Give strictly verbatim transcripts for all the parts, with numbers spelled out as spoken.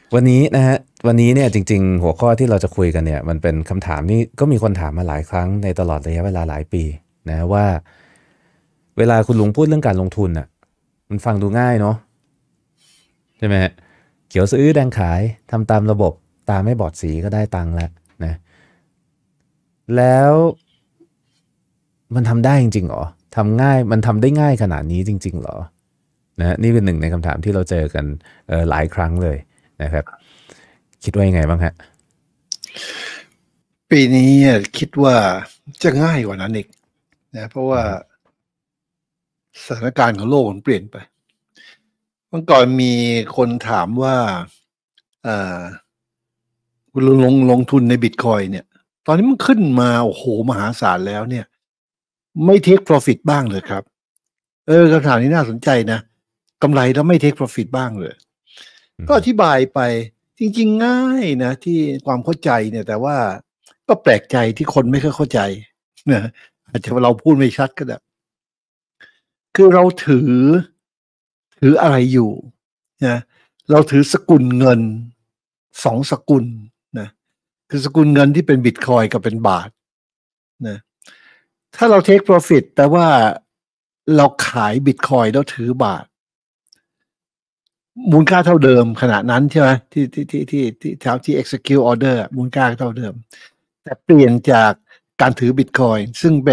วันนี้นะฮะวันนี้เนี่ยจริงๆหัวข้อที่เราจะคุยกันเนี่ยมันเป็นคำถามที่ก็มีคนถามมาหลายครั้งในตลอดระยะเวลาหลายปีนะว่าเวลาคุณลุงพูดเรื่องการลงทุนอ่ะมันฟังดูง่ายเนาะใช่ไหมฮะเขียวซื้อแดงขายทำตามระบบตาไม่บอดสีก็ได้ตังค์แล้วนะแล้วมันทำได้จริงๆเหรอทำง่ายมันทำได้ง่ายขนาดนี้จริงๆเหรอนะนี่เป็นหนึ่งในคำถามที่เราเจอกันเออหลายครั้งเลยนะครับคิดว่ายังไงบ้างฮะปีนี้คิดว่าจะง่ายกว่านั้นอีกนะเพราะว่าสถานการณ์ของโลกมันเปลี่ยนไปเมื่อก่อนมีคนถามว่าคุณลงลงทุนในบิตคอยเนี่ยตอนนี้มันขึ้นมาโอ้โหมหาศาลแล้วเนี่ยไม่เทค profit บ้างเลยครับเออคำถามนี้น่าสนใจนะกำไรแล้วไม่เทค profit บ้างเลยก็อธิบายไปจริงๆง่ายนะที่ความเข้าใจเนี่ยแต่ว่าก็แปลกใจที่คนไม่ค่อยเข้าใจนะอาจจะเราพูดไม่ชัดก็ได้คือเราถือถืออะไรอยู่นะเราถือสกุลเงินสองสกุลนะคือสกุลเงินที่เป็นบิตคอยกับเป็นบาทนะถ้าเราเทค profit แต่ว่าเราขายบิตคอยแล้วถือบาทมูลค่าเท่าเดิมขณะนั้นใช่ไหมที่ที่ที่ที่ที่ที่ที่ execute order มูลค่าเท่าเดิมแต่เปลี่ยนจากการถือบิตคอยซึ่งเป็น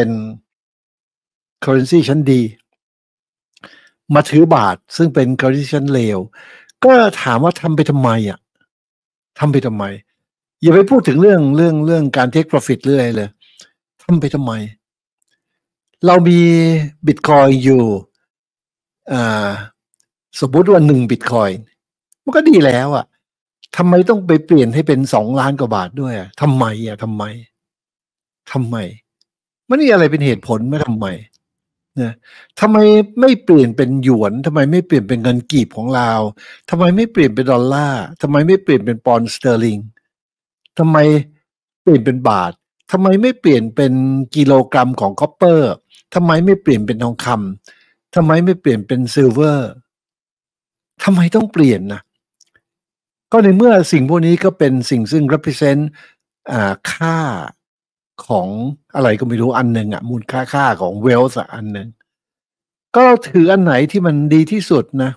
currency ชั้นดีมาถือบาทซึ่งเป็น currency ชั้นเลวก็ถามว่าทำไปทำไมอ่ะทำไปทำไมอย่าไปพูดถึงเรื่องเรื่องเรื่องการ take profit เรื่อยเลยทำไปทำไมเรามีบิตคอยอยู่อ่าสมมติว่าหนึ่งบิตคอยมันก็ดีแล้วอ่ะทำไมต้องไปเปลี่ยนให้เป็นสองล้านกว่าบาทด้วยอ่ะทำไมอ่ะทำไมทำไมมันมีอะไรเป็นเหตุผลไหมทำไมนะทำไมไม่เปลี่ยนเป็นหยวนทำไมไม่เปลี่ยนเป็นเงินกีบของเราทำไมไม่เปลี่ยนเป็นดอลลาร์ทำไมไม่เปลี่ยนเป็นปอนด์สเตอร์ลิงทำไมเปลี่ยนเป็นบาททำไมไม่เปลี่ยนเป็นกิโลกรัมของคอปเปอร์ทำไมไม่เปลี่ยนเป็นทองคำทำไมไม่เปลี่ยนเป็นซิลเวอร์ทำไมต้องเปลี่ยนนะก็ในเมื่อสิ่งพวกนี้ก็เป็นสิ่งซึ่ง represent อ่าค่าของอะไรก็ไม่รู้อันหนึ่งอ่ะมูลค่าค่าของ wealth อันหนึ่งก็ถืออันไหนที่มันดีที่สุดนะ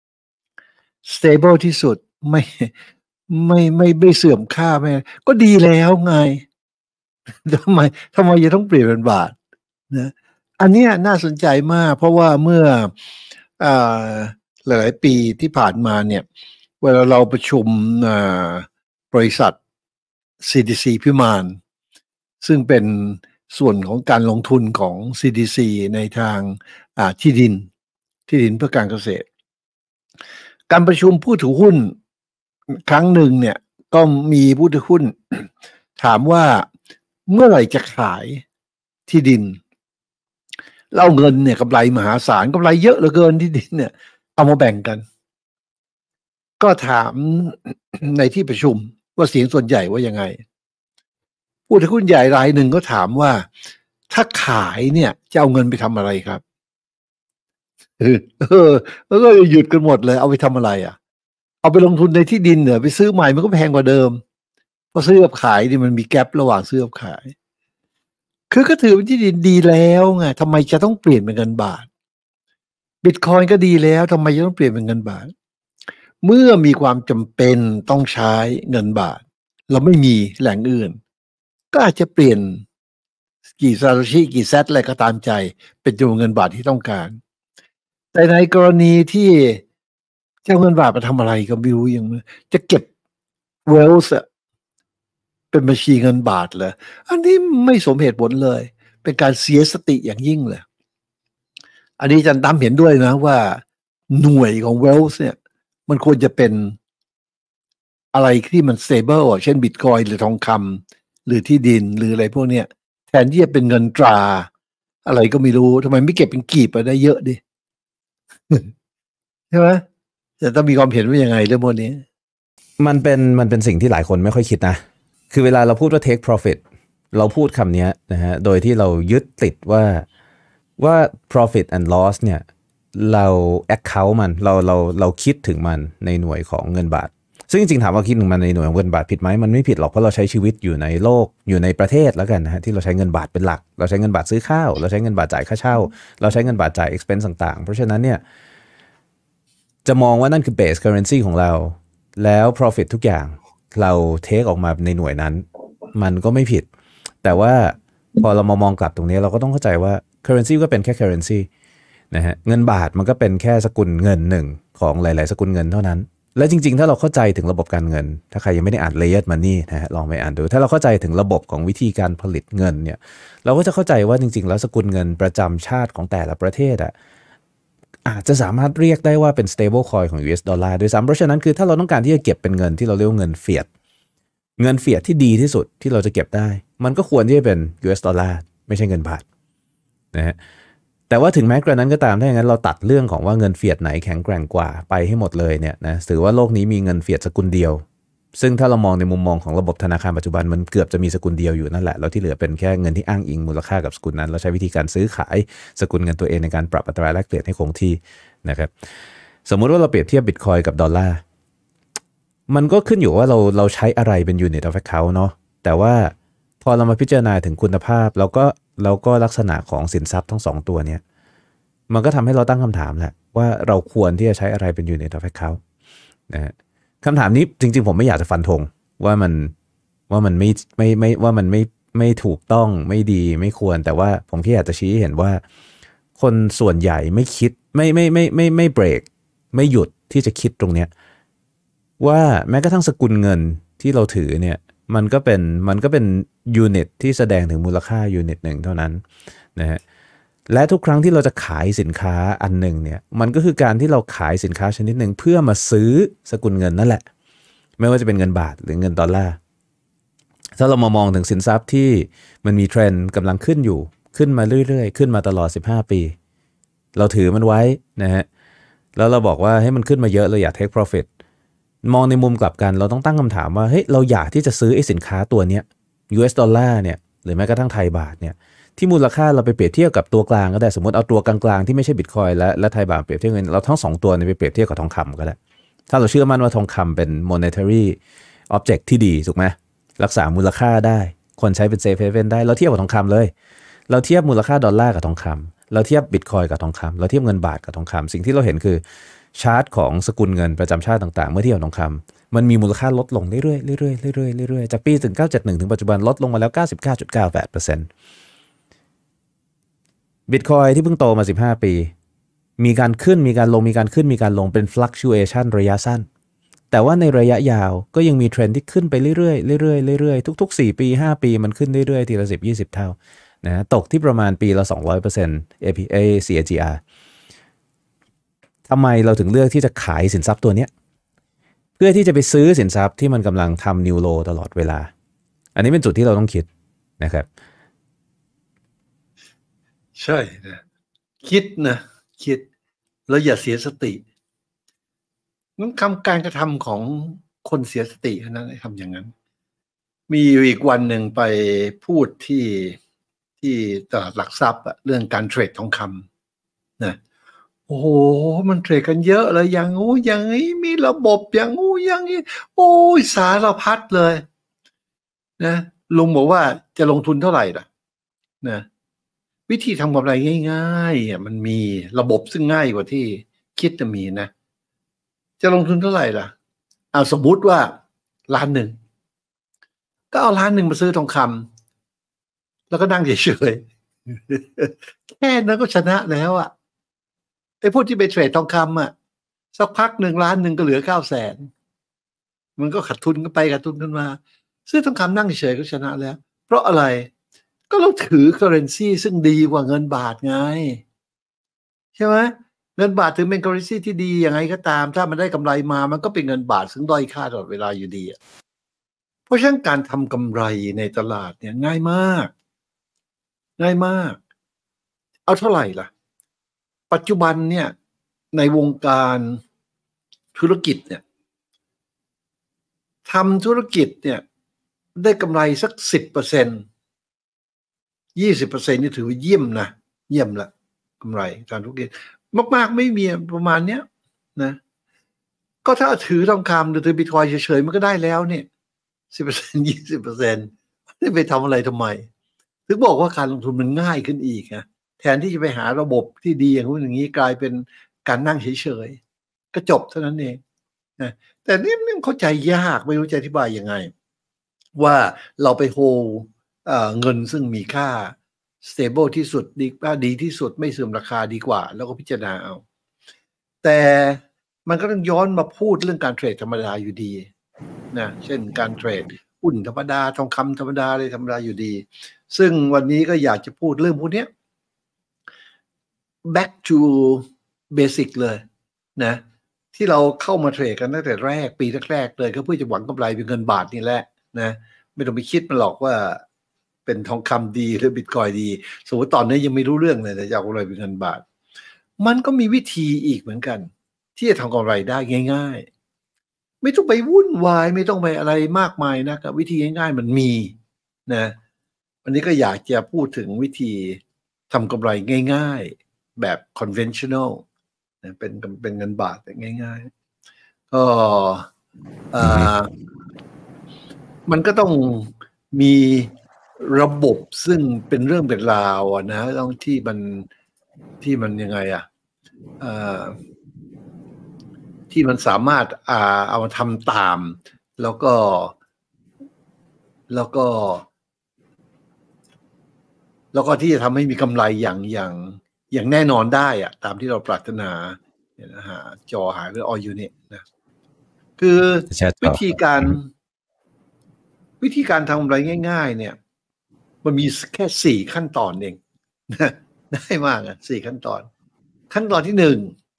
stable ที่สุดไม่ไม่ไม่ไม่เสื่อมค่าไม่ก็ดีแล้วไงทำไมทำไมจะต้องเปลี่ยนเป็นบาทนะอันนี้น่าสนใจมากเพราะว่าเมื่ออหลายๆปีที่ผ่านมาเนี่ยเวลาเราประชุมบริษัท ซี ดี ซี พิมานซึ่งเป็นส่วนของการลงทุนของ ซี ดี ซี ในทางที่ดินที่ดินเพื่อการเกษตรการประชุมผู้ถือหุ้นครั้งหนึ่งเนี่ยก็มีผู้ถือหุ้นถามว่าเมื่อไหร่จะขายที่ดินเล่าเงินเนี่ยกำไรมหาศาลกำไรเยอะเหลือเกินที่ดินเนี่ยเอามาแบ่งกันก็ถามในที่ประชุมว่าเสียงส่วนใหญ่ว่ายังไงผู้ถือหุ้นใหญ่รายหนึ่งก็ถามว่าถ้าขายเนี่ยจะเอาเงินไปทำอะไรครับเออเออแล้วก็หยุดกันหมดเลยเอาไปทำอะไรอ่ะเอาไปลงทุนในที่ดินเหรอไปซื้อใหม่มันก็แพงกว่าเดิมเพราะซื้อกับขายนี่มันมีแกประหว่างซื้อกับขายคือก็ถือเป็นที่ดินดีแล้วไงทำไมจะต้องเปลี่ยนเป็นเงินบาทบิตคอยน์ก็ดีแล้วทำไมจะต้องเปลี่ยนเป็นเงินบาทเมื่อมีความจำเป็นต้องใช้เงินบาทเราไม่มีแหล่งอื่นก็อาจจะเปลี่ยนกี่ซาโตชิกี่แซตอะไรก็ตามใจเป็นจำนวนเงินบาทที่ต้องการแต่ในกรณีที่จะเอาเงินบาทมาทำอะไรก็ไม่รู้ยังจะเก็บเวลส์เป็นบัญชีเงินบาทเหรออันนี้ไม่สมเหตุผลเลยเป็นการเสียสติอย่างยิ่งเลยอันนี้อาจารย์ตั้มเห็นด้วยนะว่าหน่วยของเวลส์เนี่ยมันควรจะเป็นอะไรที่มัน stable เช่นบิตคอยหรือทองคำหรือที่ดินหรืออะไรพวกเนี้ยแทนที่จะเป็นเงินตราอะไรก็ไม่รู้ทำไมไม่เก็บเป็นกีบไปได้เยอะดิใช่ไหมจะต้องมีความเห็นว่ายังไงเรื่องพวกนี้มันเป็นมันเป็นสิ่งที่หลายคนไม่ค่อยคิดนะคือเวลาเราพูดว่า take profit เราพูดคำนี้นะฮะโดยที่เรายึดติดว่าว่า profit and loss เนี่ยเรา account มันเราเราเราคิดถึงมันในหน่วยของเงินบาทซึ่งซึ่งจริงๆถามว่าคิดถึงมันในหน่วยของเงินบาทผิดไหมมันไม่ผิดหรอกเพราะเราใช้ชีวิตอยู่ในโลกอยู่ในประเทศแล้วกันนะฮะที่เราใช้เงินบาทเป็นหลักเราใช้เงินบาทซื้อข้าวเราใช้เงินบาทจ่ายค่าเช่าเราใช้เงินบาทจ่าย expense ต่างๆเพราะฉะนั้นเนี่ยจะมองว่านั่นคือ base currency ของเราแล้ว profit ทุกอย่างเราเทคออกมาในหน่วยนั้นมันก็ไม่ผิดแต่ว่าพอเรามามองกลับตรงนี้เราก็ต้องเข้าใจว่า currency ก็เป็นแค่ currency นะฮะเงินบาทมันก็เป็นแค่สกุลเงินหนึ่งของหลายๆสกุลเงินเท่านั้นและจริงๆถ้าเราเข้าใจถึงระบบการเงินถ้าใครยังไม่ได้อ่าน Layered Money นะฮะลองไปอ่านดูถ้าเราเข้าใจถึงระบบของวิธีการผลิตเงินเนี่ยเราก็จะเข้าใจว่าจริงๆแล้วสกุลเงินประจำชาติของแต่ละประเทศอ่ะอาจจะสามารถเรียกได้ว่าเป็น stable coin ของ ยู เอส ดอลลาร์ด้วยซ้ำเพราะฉะนั้นคือถ้าเราต้องการที่จะเก็บเป็นเงินที่เราเรียกว่าเงินเฟียดเงินเฟียดที่ดีที่สุดที่เราจะเก็บได้มันก็ควรที่จะเป็น ยู เอส ดอลลาร์ไม่ใช่เงินบาทนะฮะแต่ว่าถึงแม้กระนั้นก็ตามถ้าอย่างนั้นเราตัดเรื่องของว่าเงินเฟียดไหนแข็งแกร่งกว่าไปให้หมดเลยเนี่ยนะถือว่าโลกนี้มีเงินเฟียดสกุลเดียวซึ่งถ้าเรามองในมุมมองของระบบธนาคารปัจจุบันมันเกือบจะมีสกุลเดียวอยู่นั่นแหละแล้วที่เหลือเป็นแค่เงินที่อ้างอิงมูลค่ากับสกุลนั้นเราใช้วิธีการซื้อขายสกุลเงินตัวเองในการปรับอัตราแลกเปลี่ยนให้คงที่นะครับสมมุติว่าเราเปรียบเทียบบิตคอยกับดอลลาร์มันก็ขึ้นอยู่ว่าเราเราใช้อะไรเป็น unit of account เนาะแต่ว่าพอเรามาพิจารณาถึงคุณภาพแล้วก็แล้วก็ลักษณะของสินทรัพย์ทั้งสองตัวเนี้ยมันก็ทำให้เราตั้งคำถามแหละว่าเราควรที่จะใช้อะไรเป็น unit of account นะฮะคำถามนี้จริงๆผมไม่อยากจะฟันธงว่ามันว่ามันไม่ไม่ไม่ว่ามันไม่ไม่ถูกต้องไม่ดีไม่ควรแต่ว่าผมแค่อยากจะชี้ให้เห็นว่าคนส่วนใหญ่ไม่คิดไม่ไม่ไม่ไม่ไม่เบรกไม่หยุดที่จะคิดตรงเนี้ยว่าแม้กระทั่งสกุลเงินที่เราถือเนี่ยมันก็เป็นมันก็เป็นยูนิตที่แสดงถึงมูลค่ายูนิตหนึ่งเท่านั้นนะฮะและทุกครั้งที่เราจะขายสินค้าอันหนึ่งเนี่ยมันก็คือการที่เราขายสินค้าชนิดหนึ่งเพื่อมาซื้อสกุลเงินนั่นแหละไม่ว่าจะเป็นเงินบาทหรือเงินดอลลาร์ถ้าเรามามองถึงสินทรัพย์ที่มันมีเทรนด์กำลังขึ้นอยู่ขึ้นมาเรื่อยๆขึ้นมาตลอดสิบห้าปีเราถือมันไว้นะฮะแล้วเราบอกว่าให้มันขึ้นมาเยอะเราอยาก take profit มองในมุมกลับกันเราต้องตั้งคำถามว่าเฮ้ยเราอยากที่จะซื้อไอ้สินค้าตัวเนี้ย ยู เอส ดอลลาร์เนี่ยหรือแม้กระทั่งไทยบาทเนี่ยที่มูลค่าเราไปเปรียบเทียบกับตัวกลางก็ได้สมมติเอาตัวกลางๆที่ไม่ใช่บิตคอยและและไทยบาทเปรียบเทียบเงินเราทั้งสองตัวเนี่ยไปเปรียบเทียบกับทองคำก็ได้ถ้าเราเชื่อมั่นว่าทองคำเป็น monetary object ที่ดีถูกไหมรักษามูลค่าได้คนใช้เป็น safe haven ได้เราเทียบกับทองคำเลยเราเทียบมูลค่าดอลลาร์กับทองคำเราเทียบบิตคอยกับทองคำเราเทียบเงินบาทกับทองคำสิ่งที่เราเห็นคือชาร์ตของสกุลเงินประจำชาติต่างๆเมื่อเทียบกับทองคำมันมีมูลค่าลดลงเรื่อยๆเรื่อยๆเรื่อยๆเรื่อยๆจากปีถึงเก้าเจ็ดหนึ่งถึงปัจจุบันลดลงมาแล้ว เก้าสิบเก้าจุดเก้าแปดเปอร์เซ็นต์ บิตคอยที่เพิ่งโตมาสิบห้าปีมีการขึ้นมีการลงมีการขึ้นมีการลงเป็น fluctuation ระยะสั้นแต่ว่าในระยะยาวก็ยังมีเทรนด์ที่ขึ้นไปเรื่อยๆเรื่อยๆเรื่อยๆทุกๆสี่ปีห้าปีมันขึ้นเรื่อยๆทีละสิบ ยี่สิบเท่านะตกที่ประมาณปีละ สองร้อยเปอร์เซ็นต์ เอ พี เอ ซี เอ จี อาร์ ทำไมเราถึงเลือกที่จะขายสินทรัพย์ตัวเนี้ยเพื่อที่จะไปซื้อสินทรัพย์ที่มันกำลังทำนิวโลตลอดเวลาอันนี้เป็นจุดที่เราต้องคิดนะครับใช่นะคิดนะคิดแล้วอย่าเสียสตินั้นคำการกระทำของคนเสียสตินั้นทำอย่างนั้นมีอยู่อีกวันหนึ่งไปพูดที่ที่ตลาดหลักทรัพย์เรื่องการเทรดทองคำนะโอ้โหมันเทรดกันเยอะเลยอย่างงูอย่างนี้มีระบบอย่างงูอย่างนี้โอ้ยสารพัดเลยนะลุงบอกว่าจะลงทุนเท่าไหร่ล่ะนะวิธีทำกำไรง่ายๆมันมีระบบซึ่งง่ายกว่าที่คิดจะมีนะจะลงทุนเท่าไหร่ล่ะเอาสมมุติว่าล้านหนึ่งก็เอาล้านหนึ่งมาซื้อทองคำแล้วก็นั่งเฉยๆแค่นั้นก็ชนะแล้วอ่ะไอ้พวกที่ไปเทรดทองคำอ่ะสักพักหนึ่งล้านหนึ่งก็เหลือเก้าแสนมันก็ขาดทุนก็ไปขาดทุนกันมาซื้อทองคำนั่งเฉยๆก็ชนะแล้วเพราะอะไรก็เราถือ currency ซึ่งดีกว่าเงินบาทไงใช่ไหมเงินบาทถึงเป็น currency ที่ดียังไงก็ตามถ้ามันได้กำไรมามันก็เป็นเงินบาทซึ่งด้อยค่าตลอดเวลาอยู่ดีเพราะฉะนั้นการทำกำไรในตลาดเนี่ยง่ายมากง่ายมากเอาเท่าไหร่ล่ะปัจจุบันเนี่ยในวงการธุรกิจเนี่ยทำธุรกิจเนี่ยได้กำไรสัก สิบเปอร์เซ็นต์ ยี่สิบเปอร์เซ็นต์ นี่ถือว่าเยี่ยมนะเยี่ยมละกำไรทางธุรกิจมากๆไม่มีประมาณเนี้ยนะก็ถ้าถือทองคำหรือถือบิตคอยน์เฉยๆมันก็ได้แล้วเนี่ยสิบเปอร์เซ็นต์ยี่สิบเปอร์เซ็นต์นี่ไปทำอะไรทำไมถึงบอกว่าการลงทุนมันง่ายขึ้นอีกนะแทนที่จะไปหาระบบที่ดีอย่างนู้นอย่างนี้กลายเป็นการนั่งเฉยๆก็จบเท่านั้นเองนะแต่นี่มันเข้าใจยากไม่รู้จะอธิบายยังไงว่าเราไปโฮเงินซึ่งมีค่า stable ที่สุดดีดีที่สุดไม่เสื่อมราคาดีกว่าแล้วก็พิจารณาเอาแต่มันก็ต้องย้อนมาพูดเรื่องการเทรดธรรมดาอยู่ดีนะเช่นการเทรดหุ้นธรรมดาทองคำธรรมดาอะไรธรรมดาอยู่ดีซึ่งวันนี้ก็อยากจะพูดเรื่องพวกนี้ back to basic เลยนะที่เราเข้ามาเทรดกันตั้งแต่แรกปีแรกๆเลยก็เพื่อจะหวังกำไรเป็นเงินบาทนี่แหละนะไม่ต้องไปคิดมันหรอกว่าเป็นทองคำดีหรือบิตคอยดีสมมติตอนนี้ยังไม่รู้เรื่องเลยแต่จะเอากำไรเป็นเงินบาทมันก็มีวิธีอีกเหมือนกันที่จะทำกำไรได้ง่ายๆไม่ต้องไปวุ่นวายไม่ต้องไปอะไรมากมายนะครับวิธีง่ายๆมันมีนะวันนี้ก็อยากจะพูดถึงวิธีทำกำไรง่ายๆแบบ conventional นะเป็นเป็นเงินบาทแต่ง่ายๆก็มันก็ต้องมีระบบซึ่งเป็นเรื่องเป็นราวนะต้องที่มันที่มันยังไงอ่ะที่มันสามารถอ่าเอามาทำตามแล้วก็แล้วก็แล้วก็ที่จะทำให้มีกำไรอย่างอย่างอย่างแน่นอนได้อะตามที่เราปรารถนาเนี่ยนะฮะจอหายหรือ all unit นะคือวิธีการวิธีการทำกำไรง่ายๆเนี่ยมันมีแค่สี่ขั้นตอนเองได้มากอ่ะสี่ขั้นตอนขั้นตอนที่หนึ่ง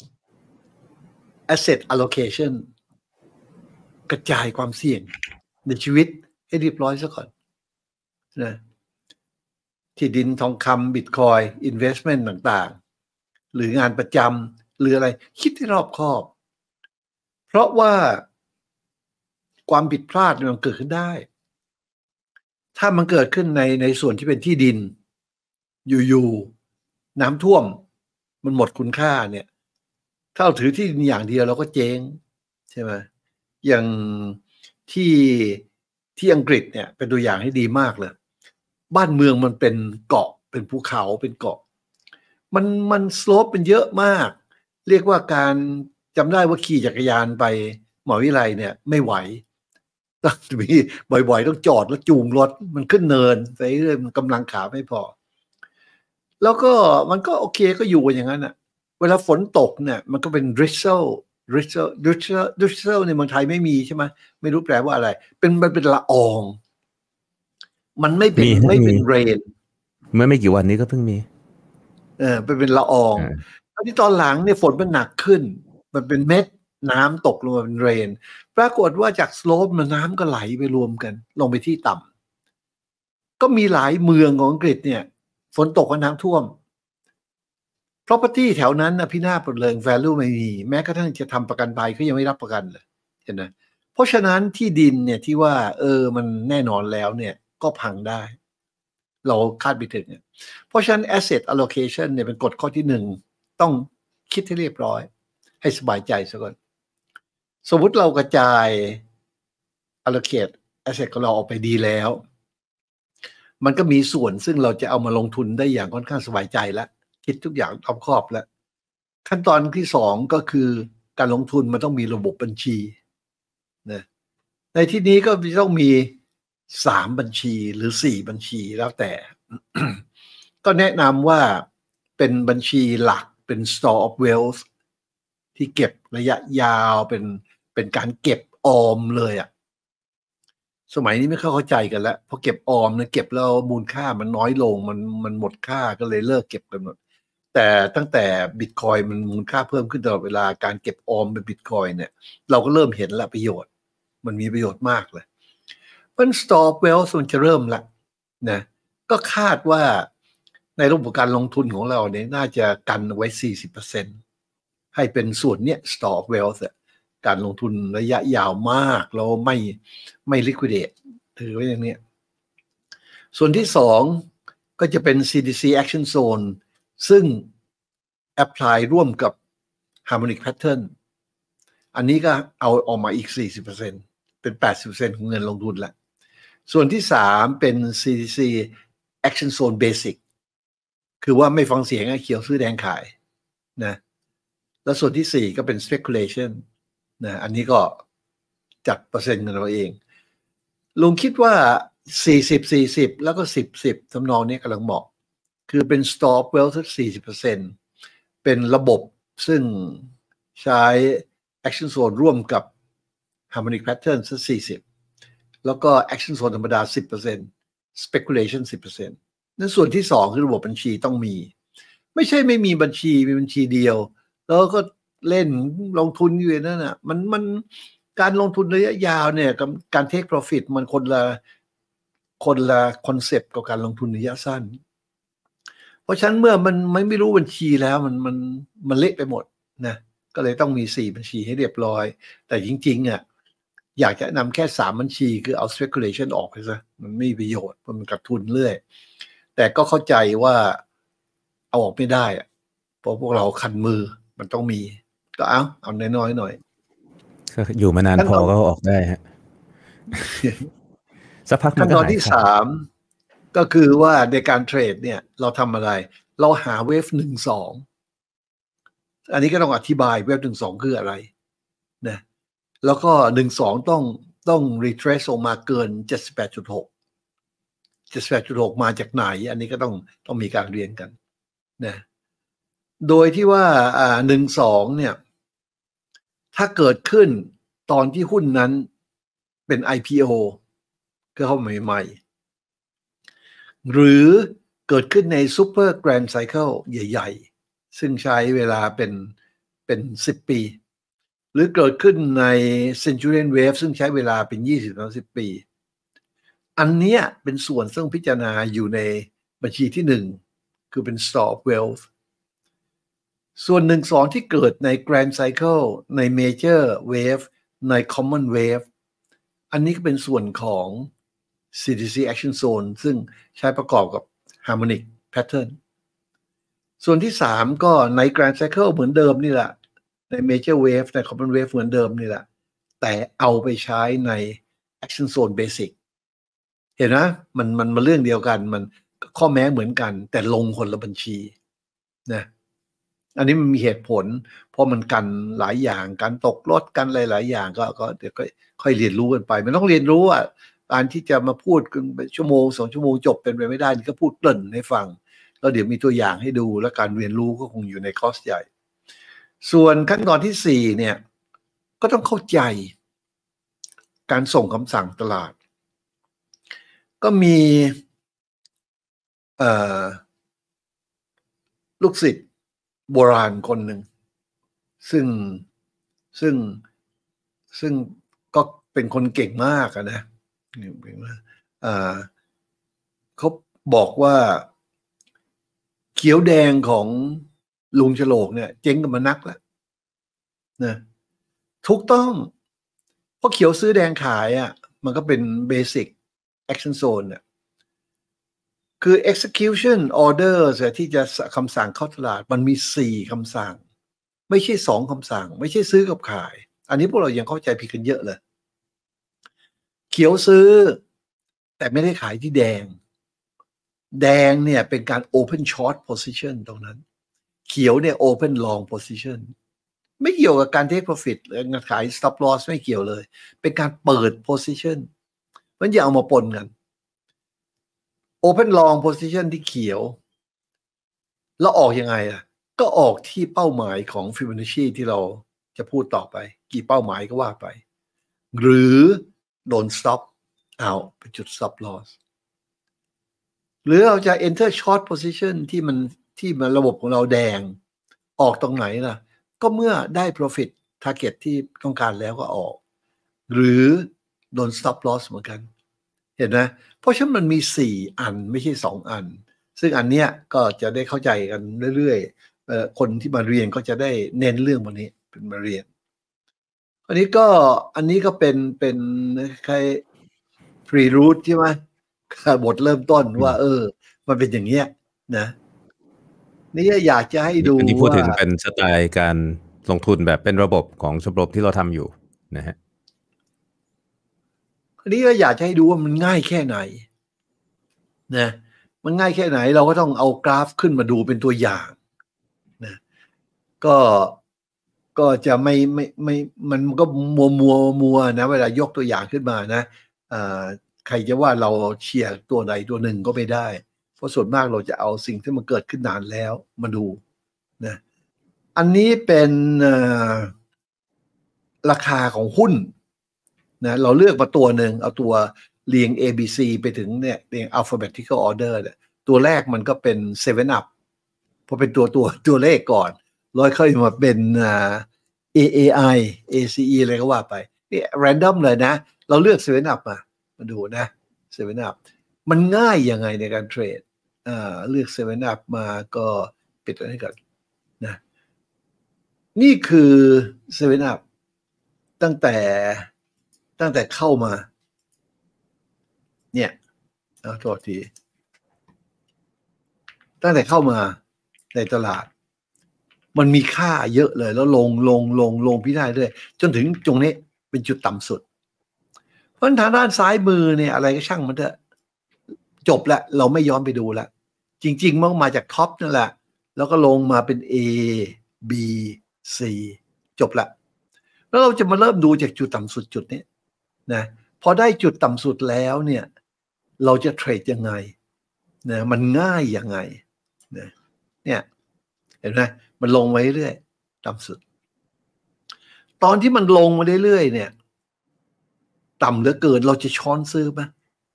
asset allocation กระจายความเสี่ยงในชีวิตให้เรียบร้อยซะก่อนนะที่ดินทองคำบิตคอยน์ investment ต่างๆหรืองานประจำหรืออะไรคิดให้รอบคอบเพราะว่าความผิดพลาดมันเกิดขึ้นได้ถ้ามันเกิดขึ้นในในส่วนที่เป็นที่ดินอยู่ๆน้ำท่วมมันหมดคุณค่าเนี่ยถ้าเราถือที่ดินอย่างเดียวเราก็เจ๊งใช่ไหมอย่างที่ที่อังกฤษเนี่ยเป็นตัวอย่างให้ดีมากเลยบ้านเมืองมันเป็นเกาะเป็นภูเขาเป็นเกาะมันมันสโลปเป็นเยอะมากเรียกว่าการจำได้ว่าขี่จักรยานไปหมหาวิทยาลัยเนี่ยไม่ไหวต้องมีบ่อยๆต้องจอดแล้วจูงรถมันขึ้นเนินไปเรื่อยมันกำลังขาไม่พอแล้วก็มันก็โอเคก็อยู่อย่างนั้นอ่ะเวลาฝนตกเนี่ยมันก็เป็น drizzle drizzle drizzle drizzle ในเมืองไทยไม่มีใช่ไหมไม่รู้แปลว่าอะไรเป็นมันเป็นละอองมันไม่เป็นไม่เป็นเรนเมื่อไม่กี่วันนี้ก็เพิ่งมีเออเป็นเป็นละอองตอนที่ตอนหลังเนี่ยฝนมันหนักขึ้นมันเป็นเม็ดน้ำตกลงมาเป็นเรนปรากฏว่าจากสโลปมันน้ำก็ไหลไปรวมกันลงไปที่ต่ำก็มีหลายเมืองของอังกฤษเนี่ยฝนตกก็น้ำท่วม property แถวนั้นนะพินาศหมดเลย value ไม่มีแม้กระทั่งจะทำประกันภัยก็ยังไม่รับประกันเลยเห็นไหมเพราะฉะนั้นที่ดินเนี่ยที่ว่าเออมันแน่นอนแล้วเนี่ยก็พังได้เราคาดไม่ถึงเพราะฉะนั้น asset allocation เนี่ยเป็นกฎข้อที่หนึ่งต้องคิดให้เรียบร้อยให้สบายใจซะก่อนสมมุติเรากระจาย allocate asset ของเราออกไปดีแล้วมันก็มีส่วนซึ่งเราจะเอามาลงทุนได้อย่างค่อนข้างสบายใจแล้วคิดทุกอย่างรอบคอบแล้วขั้นตอนที่สองก็คือการลงทุนมันต้องมีระบบบัญชีนะในที่นี้ก็ต้องมีสามบัญชีหรือสี่บัญชีแล้วแต่ ก็แนะนำว่าเป็นบัญชีหลักเป็น store of wealth ที่เก็บระยะยาวเป็นเป็นการเก็บออมเลยอะสมัยนี้ไม่เข้าใจกันแล้วพอเก็บออมเนี่ยเก็บแล้วมูลค่ามันน้อยลงมันมันหมดค่าก็เลยเลิกเก็บกันหมดแต่ตั้งแต่บิตคอยมันมูลค่าเพิ่มขึ้นตลอดเวลาการเก็บออมเป็นบิตคอยเนี่ยเราก็เริ่มเห็นละประโยชน์มันมีประโยชน์มากเลยมัน store of wealth มันจะเริ่มละนะก็คาดว่าในระบบการลงทุนของเราเนี่ยน่าจะกันไว้ สี่สิบเปอร์เซ็นต์ ให้เป็นส่วนเนี้ย store of wealth การลงทุนระยะยาวมากแล้วไม่ไม่ liquidate ถือไว้อย่างนี้ส่วนที่สองก็จะเป็น ซี ดี ซี Action Zone ซึ่ง apply ร่วมกับ Harmonic Pattern อันนี้ก็เอาออกมาอีก สี่สิบเปอร์เซ็นต์ เป็น แปดสิบเปอร์เซ็นต์ ของเงินลงทุนละส่วนที่สามเป็น ซี ดี ซี Action Zone Basic คือว่าไม่ฟังเสียงเขียวซื้อแดงขายนะแล้วส่วนที่สี่ก็เป็น speculation นะอันนี้ก็จัดเปอร์เซ็นต์เงินเราเองลุงคิดว่าสี่สิบ สี่สิบแล้วก็สิบ สิบทำนองนี้กำลังเหมาะคือเป็น Store of Wealth สัก สี่สิบเปอร์เซ็นต์ เป็นระบบซึ่งใช้ Action Zone ร่วมกับ Harmonic Pattern สัก สี่สิบแล้วก็ Action Zone ธรรมดา สิบเปอร์เซ็นต์ Speculation สิบเปอร์เซ็นต์ นั่นส่วนที่สองคือระบบบัญชีต้องมีไม่ใช่ไม่มีบัญชีมีบัญชีเดียวแล้วก็เล่นลงทุนอยู่นั่นน่ะมันมันการลงทุนระยะยาวเนี่ยกับการ take profit มันคนละคนละคอนเซปต์กับการลงทุนระยะสั้นเพราะฉะนั้นเมื่อมันไม่ไม่รู้บัญชีแล้วมันมันมันเละไปหมดนะก็เลยต้องมีสี่บัญชีให้เรียบร้อยแต่จริงๆอ่ะอยากจะนำแค่สามบัญชีคือเอา speculation ออกไปซะมันไม่มีประโยชน์มันกัดทุนเรื่อยแต่ก็เข้าใจว่าเอาออกไม่ได้อะเพราะพวกเราคันมือมันต้องมีก็เอาเอาน้อยๆหน่อยอยู่มานานพอก็ออกได้ฮะสักพักมันก็หายขั้นตอนที่สามก็คือว่าในการเทรดเนี่ยเราทำอะไรเราหาเวฟหนึ่งสองอันนี้ก็ต้องอธิบายเวฟหนึ่งสองคืออะไรนะแล้วก็หนึ่งสองต้องต้อง retrace ออกมาเกิน เจ็ดสิบแปดจุดหก เจ็ดสิบแปดจุดหก มาจากไหนอันนี้ก็ต้องต้องมีการเรียนกันนะโดยที่ว่าอ่าหนึ่งสองเนี่ยถ้าเกิดขึ้นตอนที่หุ้นนั้นเป็น ไอ พี โอ ก็เข้ามาใหม่ๆหรือเกิดขึ้นใน Super Grand Cycle ใหญ่ๆซึ่งใช้เวลาเป็นเป็นสิบปีหรือเกิดขึ้นใน Centurion Wave ซึ่งใช้เวลาเป็น ยี่สิบถึงสามสิบ ปีอันเนี้ยเป็นส่วนซึ่งพิจารณาอยู่ในบัญชีที่หนึ่งคือเป็น Store of Wealth ส่วนหนึ่งสองที่เกิดใน Grand Cycle ใน Major Wave ใน Common Wave อันนี้ก็เป็นส่วนของ ซี ดี ซี Action Zone ซึ่งใช้ประกอบกับ Harmonic Pattern ส่วนที่สามก็ใน Grand Cycle เหมือนเดิมนี่แหละใน Major Wave ใน Common Wave เหมือนเดิมนี่แหละแต่เอาไปใช้ใน Action Zone Basic เห็นไหมมันมันมาเรื่องเดียวกันมันข้อแม้เหมือนกันแต่ลงคนละบัญชีนะอันนี้มันมีเหตุผลเพราะมันกันหลายอย่างการตกรถกันหลายๆอย่างก็ก็เดี๋ยวก็ค่อยเรียนรู้กันไปมันต้องเรียนรู้อ่ะการที่จะมาพูดกันชั่วโมงสองชั่วโมงจบเป็นไปไม่ได้นี่ก็พูดเกริ่นให้ฟังแล้วเดี๋ยวมีตัวอย่างให้ดูและการเรียนรู้ก็คงอยู่ในคอร์สใหญ่ส่วนขั้นตอนที่สี่เนี่ยก็ต้องเข้าใจการส่งคำสั่งตลาดก็มีเอ่อลูกศิษย์โบราณคนหนึ่งซึ่งซึ่งซึ่งก็เป็นคนเก่งมากนะเก่งมากอ่าเขาบอกว่าเขียวแดงของลุงฉลกเนี่ยเจ๊งกันมานักแล้วนะถูกต้องเพราะเขียวซื้อแดงขายอ่ะมันก็เป็น basic action zone เนี่ยคือ execution order ที่จะคำสั่งเข้าตลาดมันมีสี่คำสั่งไม่ใช่สองคำสั่งไม่ใช่ซื้อกับขายอันนี้พวกเรายังเข้าใจผิดกันเยอะเลยเขียวซื้อแต่ไม่ได้ขายที่แดงแดงเนี่ยเป็นการ open short position ตรงนั้นเขียวเนี่ย open long position ไม่เกี่ยวกับการ take profit หรือการขาย stop loss ไม่เกี่ยวเลยเป็นการเปิด position มันอย่าเอามาปนกัน open long position ที่เขียวแล้วออกยังไงอ่ะก็ออกที่เป้าหมายของ Fibonacci ที่เราจะพูดต่อไปกี่เป้าหมายก็ว่าไปหรือโดน stop เอาเป็นจุด stop loss หรือเราจะ enter short position ที่มันที่มันระบบของเราแดงออกตรงไหนล่ะก็เมื่อได้ profit target ที่ต้องการแล้วก็ออกหรือโดน stop loss เหมือนกันเห็นไหมเพราะฉะนั้นมันมีสี่อันไม่ใช่สองอันซึ่งอันเนี้ยก็จะได้เข้าใจกันเรื่อยๆเอ่อคนที่มาเรียนก็จะได้เน้นเรื่องวันนี้เป็นมาเรียนอันนี้ก็อันนี้ก็เป็นเป็นใคร free root ใช่ไหมบทเริ่มต้นว่าเออมันเป็นอย่างเงี้ยนะนี่อยากจะให้ดูอันนี้พูดถึงเป็นสไตล์การลงทุนแบบเป็นระบบของชมรมที่เราทำอยู่นะฮะอันนี้ก็อยากจะให้ดูว่ามันง่ายแค่ไหนนะมันง่ายแค่ไหนเราก็ต้องเอากราฟขึ้นมาดูเป็นตัวอย่างนะก็ก็จะไม่ไม่ไม่มันก็มัวมัวมัวนะเวลายกตัวอย่างขึ้นมานะอ่าใครจะว่าเราเชียร์ตัวใดตัวหนึ่งก็ไม่ได้เพราะส่วนมากเราจะเอาสิ่งที่มันเกิดขึ้นนานแล้วมาดูนะอันนี้เป็นราคาของหุ้นนะเราเลือกมาตัวหนึ่งเอาตัวเรียง A B C ไปถึงเนี่ยเรียง alphabetical order เนี่ยตัวแรกมันก็เป็น เซเว่น อัพ เพราะเป็นตัวตัวตัวเลขก่อนร้อยค่อยมาเป็น เอ เอ ไอ เอ ซี อี อะไรก็ว่าไปนี่ random เลยนะเราเลือก เซเว่น อัพ มามาดูนะ เซเว่น อัพ มันง่ายยังไงในการเทรดอ่าเลือก เซเว่น อัพ มาก็ปิดอันนี้ก่อนนะนี่คือ เซเว่น อัพ ตั้งแต่ตั้งแต่เข้ามาเนี่ยเอาโทษทีตั้งแต่เข้ามาในตลาดมันมีค่าเยอะเลยแล้วลงลงลงลงพี่ได้ด้วยจนถึงตรงนี้เป็นจุดต่ำสุดเพราะทางด้านซ้ายมือเนี่ยอะไรก็ช่างมันเถอะจบแล้วเราไม่ย้อนไปดูแล้วจริงๆมันมาจากท็อปนั่นแหละแล้วก็ลงมาเป็น A B C จบละแล้วเราจะมาเริ่มดูจากจุดต่ำสุดจุดนี้นะพอได้จุดต่ำสุดแล้วเนี่ยเราจะเทรดยังไงนะมันง่ายยังไงนะเนี่ยเห็นไหมมันลงมาเรื่อยๆต่ำสุดตอนที่มันลงมาเรื่อยๆเนี่ยต่ำเหลือเกินเราจะช้อนซื้อไหม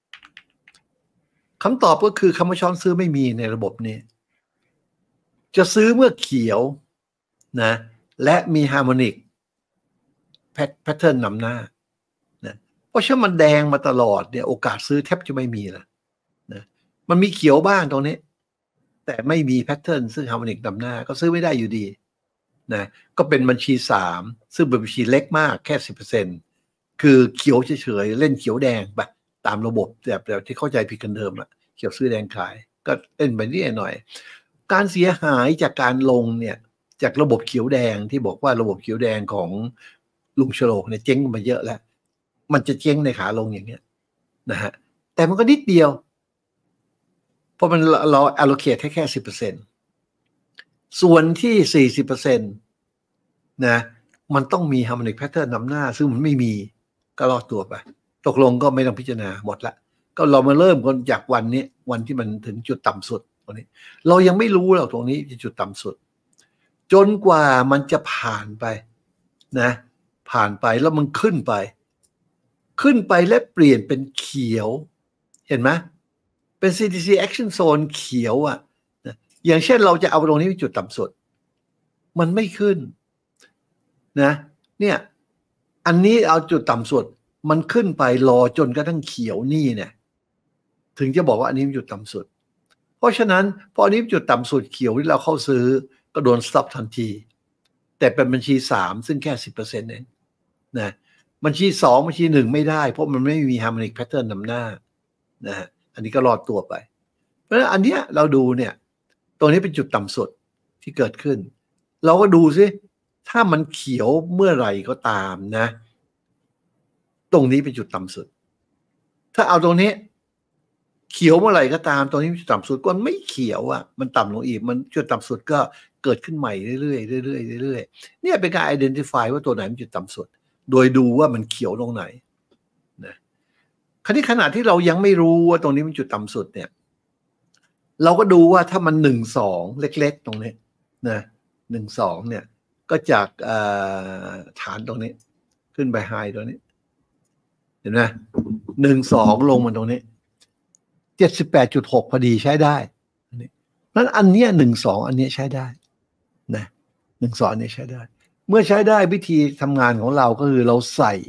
คำตอบก็คือคำว่าช้อนซื้อไม่มีในระบบนี้จะซื้อเมื่อเขียวนะและมีฮาร์โมนิกแพทเทิร์นนำหน้านะเพราะฉะนั้นมันแดงมาตลอดเนี่ยโอกาสซื้อแทบจะไม่มีละนะมันมีเขียวบ้างตรงนี้แต่ไม่มีแพทเทิร์นซึ่งฮาร์โมนิกนำหน้าก็ซื้อไม่ได้อยู่ดีนะก็เป็นบัญชีสามซึ่งเป็นบัญชีเล็กมากแค่ สิบเปอร์เซ็นต์ คือเขียวเฉยๆเล่นเขียวแดงไปตามระบบแบบแบบที่เข้าใจผิดกันเดิมอะเขียวซื้อแดงขายก็เล่นไปนิดหน่อยการเสียหายจากการลงเนี่ยจากระบบเขียวแดงที่บอกว่าระบบเขียวแดงของลุงฉลกเนี่ยเจ๊งมาเยอะแล้วมันจะเจ๊งในขาลงอย่างเนี้ยนะฮะแต่มันก็นิดเดียวเพราะมันเรา allocate แค่แค่ สิบเปอร์เซ็นต์ ส่วนที่ สี่สิบเปอร์เซ็นต์ นะมันต้องมี harmonic pattern นำหน้าซึ่งมันไม่มีก็รอดตัวไปตกลงก็ไม่ต้องพิจารณาหมดละก็เรามาเริ่มกันจากวันนี้วันที่มันถึงจุดต่ำสุดตรงนี้เรายังไม่รู้หรอกตรงนี้จุดต่ำสุดจนกว่ามันจะผ่านไปนะผ่านไปแล้วมันขึ้นไปขึ้นไปและเปลี่ยนเป็นเขียวเห็นไหมเป็น ซี ที ซี action zone เขียวอ่ะนะอย่างเช่นเราจะเอาตรงนี้เป็นจุดต่ำสุดมันไม่ขึ้นนะเนี่ยอันนี้เอาจุดต่ำสุดมันขึ้นไปรอจนกระทั่งเขียวนี่เนี่ยถึงจะบอกว่าอันนี้เป็นจุดต่ำสุดเพราะฉะนั้นพออันนี้เป็นจุดต่ำสุดเขียวที่เราเข้าซื้อก็โดน stop ทันทีแต่เป็นบัญชีสามซึ่งแค่ สิบเปอร์เซ็นต์ เองนะบัญชีสองบัญชีหนึ่งไม่ได้เพราะมันไม่มี harmonic pattern นำหน้านะฮะอันนี้ก็รอดตัวไปเพราะฉะนั้นอันเนี้ยเราดูเนี่ยตรงนี้เป็นจุดต่ำสุดที่เกิดขึ้นเราก็ดูซิถ้ามันเขียวเมื่อไหร่ก็ตามนะตรงนี้เป็นจุดต่ำสุดถ้าเอาตรงนี้เขียวเมื่อไหร่ก็ตามตรงนี้เป็นจุดต่ำสุดก็ไม่เขียวอ่ะมันต่ำลงอีกมันจุดต่ำสุดก็เกิดขึ้นใหม่เรื่อยๆเรื่อยๆเรื่อยๆเนี่ยเป็นการ identify ว่าตัวไหนเป็นจุดต่ำสุดโดยดูว่ามันเขียวตรงไหนนะคราวนี้ขณะที่เรายังไม่รู้ว่าตรงนี้เป็นจุดต่ำสุดเนี่ยเราก็ดูว่าถ้ามันหนึ่งสองเล็กๆตรงนี้นะหนึ่งสองเนี่ยก็จากฐานตรงนี้ขึ้นไปไฮตรงนี้เห็นไหมหนึ่งสองลงมาตรงนี้เจ็ดสิบแปดจุดหกพอดีใช้ได้นั้นอันเนี้ยหนึ่งสองอันเนี้ยใช้ได้นะหนึ่งสองอันเนี้ยใช้ได้เมื่อใช้ได้วิธีทำงานของเราก็คือเราใส่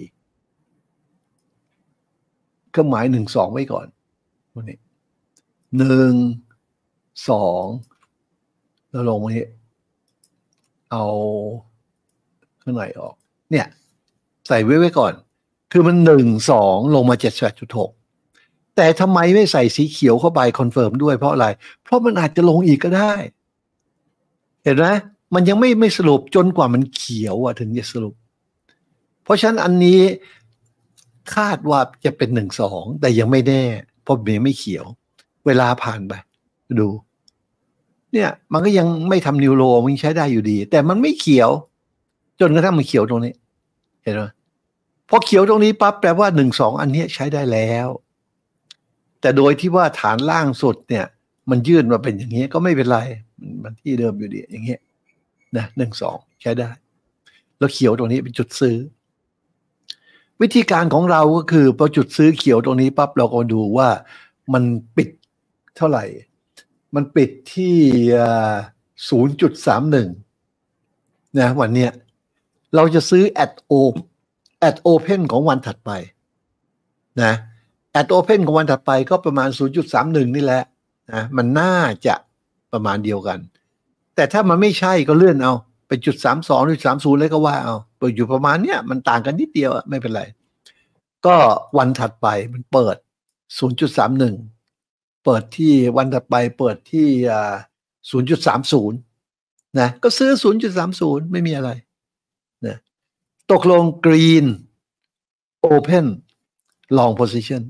เครื่องหมายหนึ่งสองไว้ก่อนตรงนี้หนึ่งสองแล้วลงมานี้เอาข้างในออกเนี่ยใส่ไว้ไว้ก่อนคือมันหนึ่งสองลงมาเจ็ดสิบแปดจุดหกแต่ทำไมไม่ใส่สีเขียวเข้าไปคอนเฟิร์มด้วยเพราะอะไรเพราะมันอาจจะลงอีกก็ได้เห็นไหมมันยังไม่ไม่สรุปจนกว่ามันเขียวอ่ะถึงจะสรุปเพราะฉะนั้นอันนี้คาดว่าจะเป็นหนึ่งสองแต่ยังไม่แน่เพราะมันไม่เขียวเวลาผ่านไปดูเนี่ยมันก็ยังไม่ทำนิวโรมันใช้ได้อยู่ดีแต่มันไม่เขียวจนกระทั่งมันเขียวตรงนี้เห็นไหมพอเขียวตรงนี้ปั๊บแปลว่าหนึ่งสองอันนี้ใช้ได้แล้วแต่โดยที่ว่าฐานล่างสุดเนี่ยมันยื่นมาเป็นอย่างนี้ก็ไม่เป็นไรมันที่เดิมอยู่ดีอย่างเงี้ยนะหนึ่งสองใช้ได้แล้วเขียวตรงนี้เป็นจุดซื้อวิธีการของเราก็คือพอจุดซื้อเขียวตรงนี้ปั๊บเราก็ดูว่ามันปิดเท่าไหร่มันปิดที่ ศูนย์จุดสามหนึ่ง นะวันเนี้ยเราจะซื้อ at open at open ของวันถัดไปนะ at open ของวันถัดไปก็ประมาณ ศูนย์จุดสามหนึ่ง นี่แหละนะมันน่าจะประมาณเดียวกันแต่ถ้ามันไม่ใช่ก็เลื่อนเอาไปจุดสามสองหรือสามศูนย์เลยก็ว่าเอาเปิดอยู่ประมาณเนี้ยมันต่างกันนิดเดียวไม่เป็นไรก็วันถัดไปมันเปิด ศูนย์จุดสามหนึ่ง เปิดที่วันถัดไปเปิดที่ ศูนย์จุดสามศูนย์ นะก็ซื้อ ศูนย์จุดสามศูนย์ ไม่มีอะไรนะตกลง green open long position